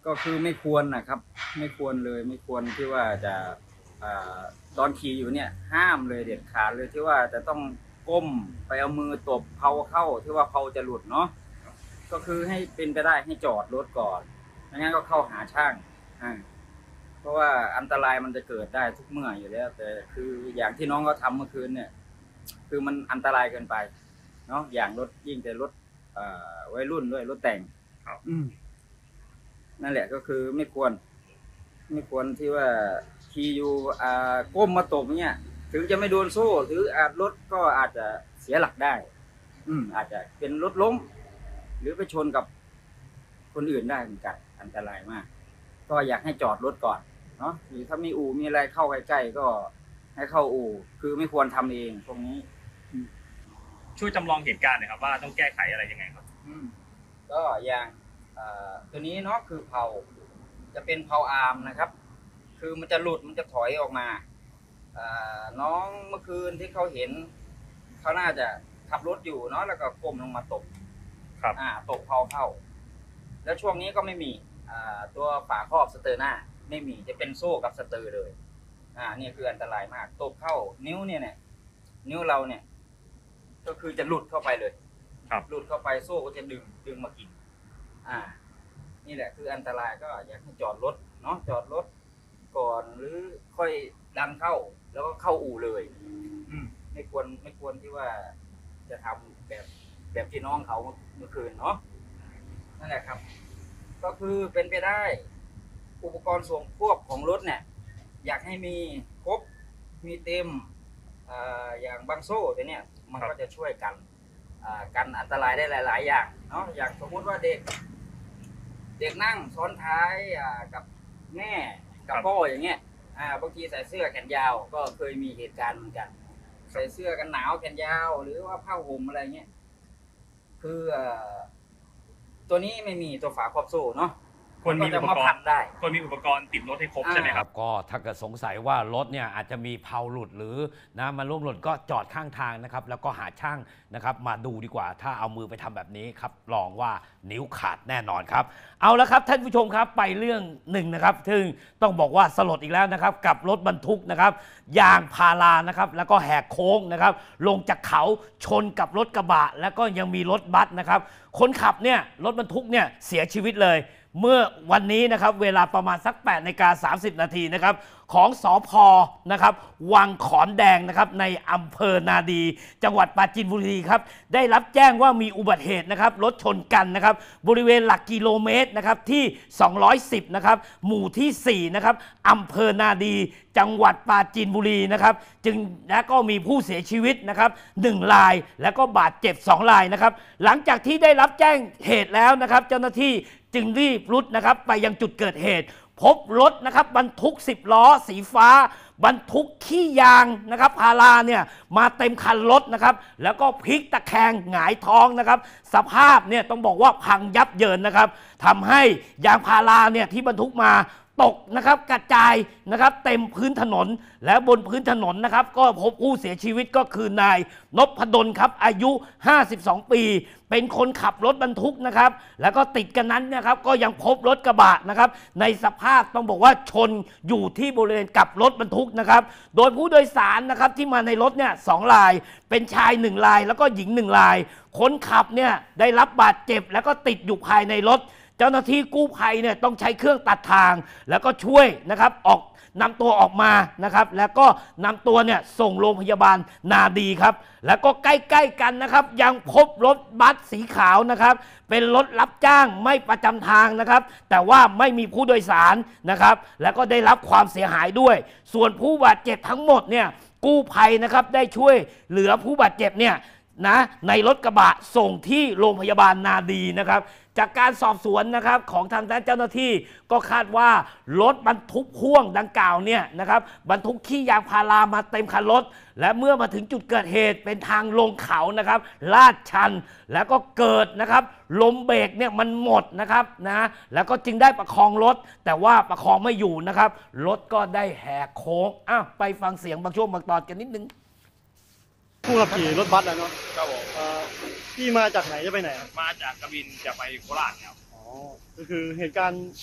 ก็คือไม่ควรนะครับไม่ควรเลยไม่ควรที่ว่าจะอ่าตอนขี่อยู่เนี่ยห้ามเลยเด็ดขาดเลยที่ว่าจะต้องก้มไปเอามือตบเพลาเข้าที่ว่าเพลาจะหลุดเนาะก็คือให้เป็นไปได้ให้จอดรถก่อนไม่งั้นก็เข้าหาช่างอ่าเพราะว่าอันตรายมันจะเกิดได้ทุกเมื่ออยู่แล้วแต่คืออย่างที่น้องเขาทำเมื่อคืนเนี่ยคือมันอันตรายเกินไปเนาะอย่างรถยิ่งแต่รถวัยรุ่นด้วยรถแต่งอืมนั่นแหละก็คือไม่ควรไม่ควรที่ว่าขี่อยู่อ่าก้มมาตบเนี่ยถึงจะไม่โดนโซ่หรืออาจรถก็อาจจะเสียหลักได้อืมอาจจะเป็นรถล้มหรือไปชนกับคนอื่นได้เหมือนกันอันตรายมากก็อยากให้จอดรถก่อนเนาะหรือถ้ามีอู่มีอะไรเข้าใกล้ๆก็ให้เข้าอู่คือไม่ควรทำเองตรงนี้ช่วยจำลองเหตุการณ์หน่อยครับว่าต้องแก้ไขอะไรยังไงครับอืมก็อย่างตัวนี้เนาะคือเผาจะเป็นเผาอาร์มนะครับคือมันจะหลุดมันจะถอยออกมาน้องเมื่อคืนที่เขาเห็นเขาน่าจะขับรถอยู่เนาะแล้วก็ก้มลงมาตบครับอ่าตบเผาเข้าแล้วช่วงนี้ก็ไม่มีตัวฝาครอบสเตอร์หน้าไม่มีจะเป็นโซ่กับสเตอร์เลยอ่านี่คืออันตรายมากตบเข้านิ้วเนี่ยเนี่ยนิ้วเราเนี่ยก็คือจะหลุดเข้าไปเลยครับหลุดเข้าไปโซ่ก็จะดึงดึงมากินอ่านี่แหละคืออันตรายก็อยากให้จอดรถเนาะจอดรถก่อนหรือค่อยดันเข้าแล้วก็เข้าอู่เลยอืมไม่ควรไม่ควรที่ว่าจะทำแบบแบบที่น้องเขาเมื่อคืนเนาะนั่นแหละครับก็คือเป็นไปได้อุปกรณ์ส่วนควบของรถเนี่ยอยากให้มีครบมีเต็มอ่าอย่างบางโซ่ตัวเนี้ยมันก็จะช่วยกันกันอันตรายได้หลายๆอย่างเนาะอย่างสมมุติว่าเด็กเด็กนั่งซ้อนท้ายกับแม่กับพ่ออย่างเงี้ยบางทีใส่เสื้อแขนยาวก็เคยมีเหตุการณ์เหมือนกันใส่เสื้อกันหนาวแขนยาวหรือว่าผ้าห่มอะไรเงี้ยคือตัวนี้ไม่มีตัวฝาครอบโซ่เนาะควรมีอุปกรณ์ได้ควรมีอุปกรณ์ติดรถให้ครบใช่ไหมครับก็ถ้าเกิดสงสัยว่ารถเนี่ยอาจจะมีเพลาหลุดหรือนะมันล่วงหล่นก็จอดข้างทางนะครับแล้วก็หาช่างนะครับมาดูดีกว่าถ้าเอามือไปทำแบบนี้ครับลองว่านิ้วขาดแน่นอนครับเอาละครับท่านผู้ชมครับไปเรื่องหนึ่งนะครับซึ่งต้องบอกว่าสลดอีกแล้วนะครับกับรถบรรทุกนะครับยางพารานะครับแล้วก็แหกโค้งนะครับลงจากเขาชนกับรถกระบะแล้วก็ยังมีรถบัสนะครับคนขับเนี่ยรถบรรทุกเนี่ยเสียชีวิตเลยเมื่อวันนี้นะครับเวลาประมาณสักแปดนาฬิกาสามสิบนาทีนะครับของสภ.นะครับวังขอนแดงนะครับในอำเภอนาดีจังหวัดปราจีนบุรีครับได้รับแจ้งว่ามีอุบัติเหตุนะครับรถชนกันนะครับบริเวณหลักกิโลเมตรนะครับที่สองร้อยสิบนะครับหมู่ที่สี่นะครับอำเภอนาดีจังหวัดปราจีนบุรีนะครับจึงและก็มีผู้เสียชีวิตนะครับหนึ่งรายและก็บาดเจ็บสองรายนะครับหลังจากที่ได้รับแจ้งเหตุแล้วนะครับเจ้าหน้าที่จึงรีบรุดนะครับไปยังจุดเกิดเหตุพบรถนะครับบรรทุกสิบล้อสีฟ้าบรรทุกขี้ยางนะครับพาราเนี่ยมาเต็มคันรถนะครับแล้วก็พลิกตะแคงหงายท้องนะครับสภาพเนี่ยต้องบอกว่าพังยับเยินนะครับทำให้ยางพาราเนี่ยที่บรรทุกมาตกนะครับกระจายนะครับเต็มพื้นถนนและบนพื้นถนนนะครับก็พบผู้เสียชีวิตก็คือนายนพดลครับอายุห้าสิบสองปีเป็นคนขับรถบรรทุกนะครับแล้วก็ติดกันนั้นนะครับก็ยังพบรถกระบะนะครับในสภาพต้องบอกว่าชนอยู่ที่บริเวณกับรถบรรทุกนะครับโดยผู้โดยสารนะครับที่มาในรถเนี่ยสองรายเป็นชายหนึ่งรายแล้วก็หญิงหนึ่งรายคนขับเนี่ยได้รับบาดเจ็บแล้วก็ติดอยู่ภายในรถเจ้าหน้าที่กู้ภัยเนี่ยต้องใช้เครื่องตัดทางแล้วก็ช่วยนะครับออกนำตัวออกมานะครับแล้วก็นำตัวเนี่ยส่งโรงพยาบาลนาดีครับแล้วก็ใกล้ๆกันนะครับยังพบรถบัสสีขาวนะครับเป็นรถรับจ้างไม่ประจำทางนะครับแต่ว่าไม่มีผู้โดยสารนะครับแล้วก็ได้รับความเสียหายด้วยส่วนผู้บาดเจ็บทั้งหมดเนี่ยกู้ภัยนะครับได้ช่วยเหลือผู้บาดเจ็บเนี่ยนะในรถกระบะส่งที่โรงพยาบาลนาดีนะครับจากการสอบสวนนะครับของทางด้านเจ้าหน้าที่ก็คาดว่ารถบรรทุกพ่วงดังกล่าวเนี่ยนะครับบรรทุกขี้ยางพารามาเต็มคันรถและเมื่อมาถึงจุดเกิดเหตุเป็นทางลงเขานะครับลาดชันแล้วก็เกิดนะครับลมเบรกเนี่ยมันหมดนะครับนะแล้วก็จึงได้ประคองรถแต่ว่าประคองไม่อยู่นะครับรถก็ได้แหกโค้งอ้าวไปฟังเสียงบางช่วงบางตอนกันนิดนึงผู้ขับขี่รถบัสแล้วเนาะครับผมพี่มาจากไหนจะไปไหนมาจากกบินจะไปโคราชครับอ๋อก็คือเหตุการณ์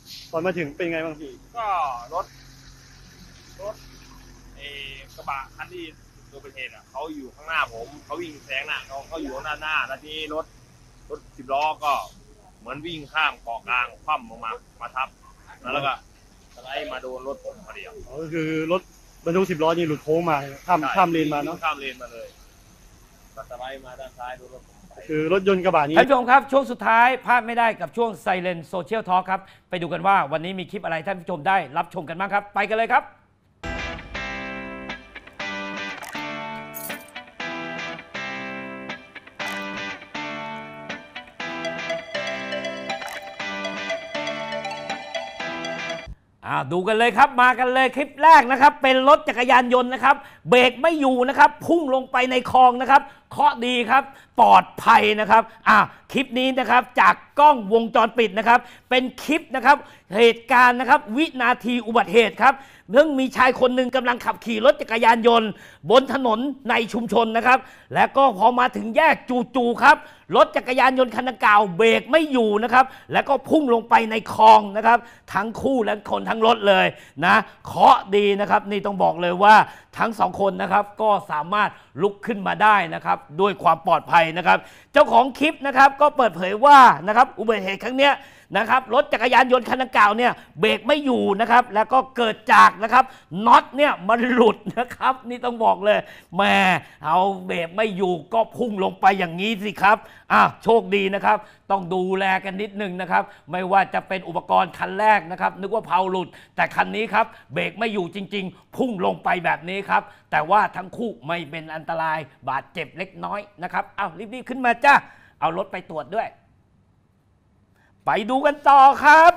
ตอนมาถึงเป็นไงบ้างพี่ก็รถรถเอกระบะคันที่เกิดอุบัติเหตุอ่ะเขาอยู่ข้างหน้าผมเขาวิ่งแซงหน้าเขาเขาอยู่ข้างหน้าหน้าแล้วทีนี้รถรถสิบล้อก็เหมือนวิ่งข้ามเกาะกลางคว่ำลงมามาทับแล้วก็สไลด์มาโดนรถผมพอดีอ๋อก็คือรถบรรทุกสิบล้อนี่หลุดโค้งมาข้ามข้ามเลนมาเนาะข้ามเลนมาเลยก็สไลด์มาด้านซ้ายโดนรถผมคือรถยนต์กระบะนี้ท่านผู้ชมครับช่วงสุดท้ายพลาดไม่ได้กับช่วง Silent Social Talk ครับไปดูกันว่าวันนี้มีคลิปอะไรท่านผู้ชมได้รับชมกันบ้างครับไปกันเลยครับดูกันเลยครับมากันเลยคลิปแรกนะครับเป็นรถจักรยานยนต์นะครับเบรกไม่อยู่นะครับพุ่งลงไปในคลองนะครับเคราะห์ดีครับปลอดภัยนะครับอ่าคลิปนี้นะครับจากกล้องวงจรปิดนะครับเป็นคลิปนะครับเหตุการณ์นะครับวินาทีอุบัติเหตุครับเรื่องมีชายคนหนึ่งกำลังขับขี่รถจักรยานยนต์บนถนนในชุมชนนะครับและก็พอมาถึงแยกจู่ๆครับรถจักรยานยนต์คันดังกล่าวเบรกไม่อยู่นะครับแล้วก็พุ่งลงไปในคลองนะครับทั้งคู่และคนทั้งรถเลยนะเคราะห์ดีนะครับนี่ต้องบอกเลยว่าทั้งสองคนนะครับก็สามารถลุกขึ้นมาได้นะครับด้วยความปลอดภัยนะครับเจ้าของคลิปนะครับก็เปิดเผยว่านะครับอุบัติเหตุครั้งเนี้ยนะครับรถจักรยานยนต์คันดังกล่าวเนี่ยเบรกไม่อยู่นะครับแล้วก็เกิดจากนะครับน็อตเนี่ยมันหลุดนะครับนี่ต้องบอกเลยแม่เอาเบรกไม่อยู่ก็พุ่งลงไปอย่างนี้สิครับอ่ะโชคดีนะครับต้องดูแลกันนิดนึงนะครับไม่ว่าจะเป็นอุปกรณ์คันแรกนะครับนึกว่าเพลาหลุดแต่คันนี้ครับเบรกไม่อยู่จริงๆพุ่งลงไปแบบนี้ครับแต่ว่าทั้งคู่ไม่เป็นอันตรายบาดเจ็บเล็กน้อยนะครับเอารีบๆขึ้นมาจ้าเอารถไปตรวจด้วยไปดูกันต่อครับ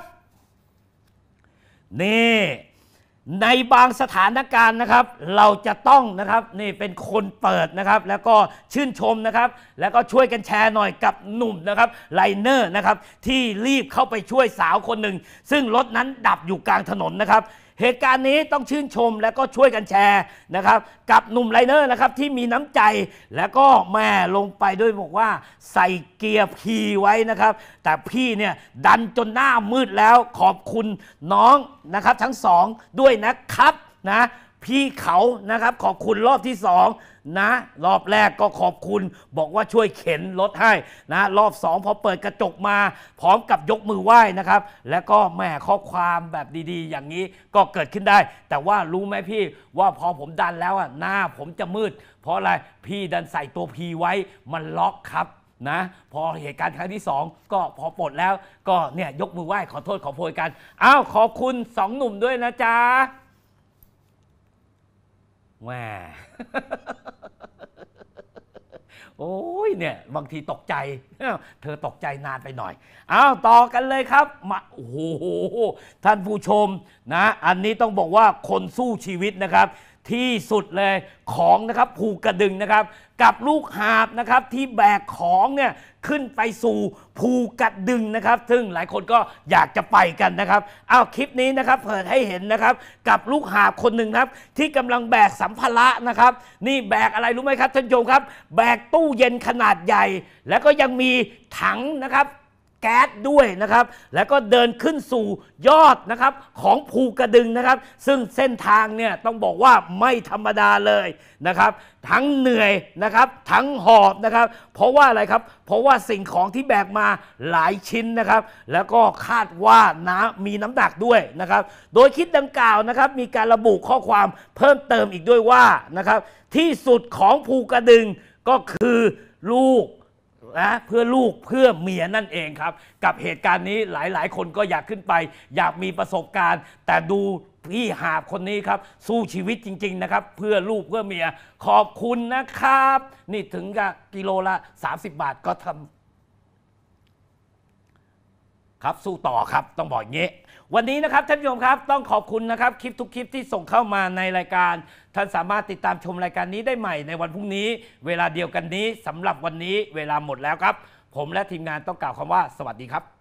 นี่ในบางสถานการณ์นะครับเราจะต้องนะครับนี่เป็นคนเปิดนะครับแล้วก็ชื่นชมนะครับแล้วก็ช่วยกันแชร์หน่อยกับหนุ่มนะครับไลเนอร์นะครับที่รีบเข้าไปช่วยสาวคนหนึ่งซึ่งรถนั้นดับอยู่กลางถนนนะครับเหตุการณ์นี้ต้องชื่นชมและก็ช่วยกันแชร์นะครับกับหนุ่มไลเนอร์นะครับที่มีน้ำใจแล้วก็แม่ลงไปด้วยบอกว่าใส่เกียร์พีไว้นะครับแต่พี่เนี่ยดันจนหน้ามืดแล้วขอบคุณน้องนะครับทั้งสองด้วยนะครับนะพี่เขานะครับขอบคุณรอบที่สองนะรอบแรกก็ขอบคุณบอกว่าช่วยเข็นรถให้นะรอบสองพอเปิดกระจกมาพร้อมกับยกมือไหว้นะครับแล้วก็แม่ข้อความแบบดีๆอย่างนี้ก็เกิดขึ้นได้แต่ว่ารู้ไหมพี่ว่าพอผมดันแล้วอ่ะหน้าผมจะมืดเพราะอะไรพี่ดันใส่ตัวพีไว้มันล็อกครับนะพอเหตุการณ์ครั้งที่สองก็พอปลดแล้วก็เนี่ยยกมือไหว้ขอโทษขอโพยกันอ้าวขอบคุณสองหนุ่มด้วยนะจ๊ะแหม โอ้ยเนี่ยบางทีตกใจเธอตกใจนานไปหน่อยอ้าวต่อกันเลยครับมาโอ้โหท่านผู้ชมนะอันนี้ต้องบอกว่าคนสู้ชีวิตนะครับที่สุดเลยของนะครับภูกระดึงนะครับกับลูกหาบนะครับที่แบกของเนี่ยขึ้นไปสู่ภูกระดึงนะครับซึ่งหลายคนก็อยากจะไปกันนะครับเอาคลิปนี้นะครับเปิดให้เห็นนะครับกับลูกหาบคนหนึ่งครับที่กำลังแบกสัมภาระนะครับนี่แบกอะไรรู้ไหมครับท่านผู้ชมครับแบกตู้เย็นขนาดใหญ่แล้วก็ยังมีถังนะครับแก๊สด้วยนะครับแล้วก็เดินขึ้นสู่ยอดนะครับของภูกระดึงนะครับซึ่งเส้นทางเนี่ยต้องบอกว่าไม่ธรรมดาเลยนะครับทั้งเหนื่อยนะครับทั้งหอบนะครับเพราะว่าอะไรครับเพราะว่าสิ่งของที่แบกมาหลายชิ้นนะครับแล้วก็คาดว่าน้ำมีน้ำหนักด้วยนะครับโดยคลิปดังกล่าวนะครับมีการระบุข้อความเพิ่มเติมอีกด้วยว่านะครับที่สุดของภูกระดึงก็คือลูกนะเพื่อลูกเพื่อเมียนั่นเองครับกับเหตุการณ์นี้หลายๆคนก็อยากขึ้นไปอยากมีประสบการณ์แต่ดูพี่หาบคนนี้ครับสู้ชีวิตจริงๆนะครับเพื่อลูกเพื่อเมียขอบคุณนะครับนี่ถึงกับกิโลละสามสิบบาทก็ทำครับสู้ต่อครับต้องบอกอย่างนี้วันนี้นะครับท่านผู้ชมครับต้องขอบคุณนะครับคลิปทุกคลิปที่ส่งเข้ามาในรายการท่านสามารถติดตามชมรายการนี้ได้ใหม่ในวันพรุ่งนี้เวลาเดียวกันนี้สำหรับวันนี้เวลาหมดแล้วครับผมและทีมงานต้องกล่าวคำว่าสวัสดีครับ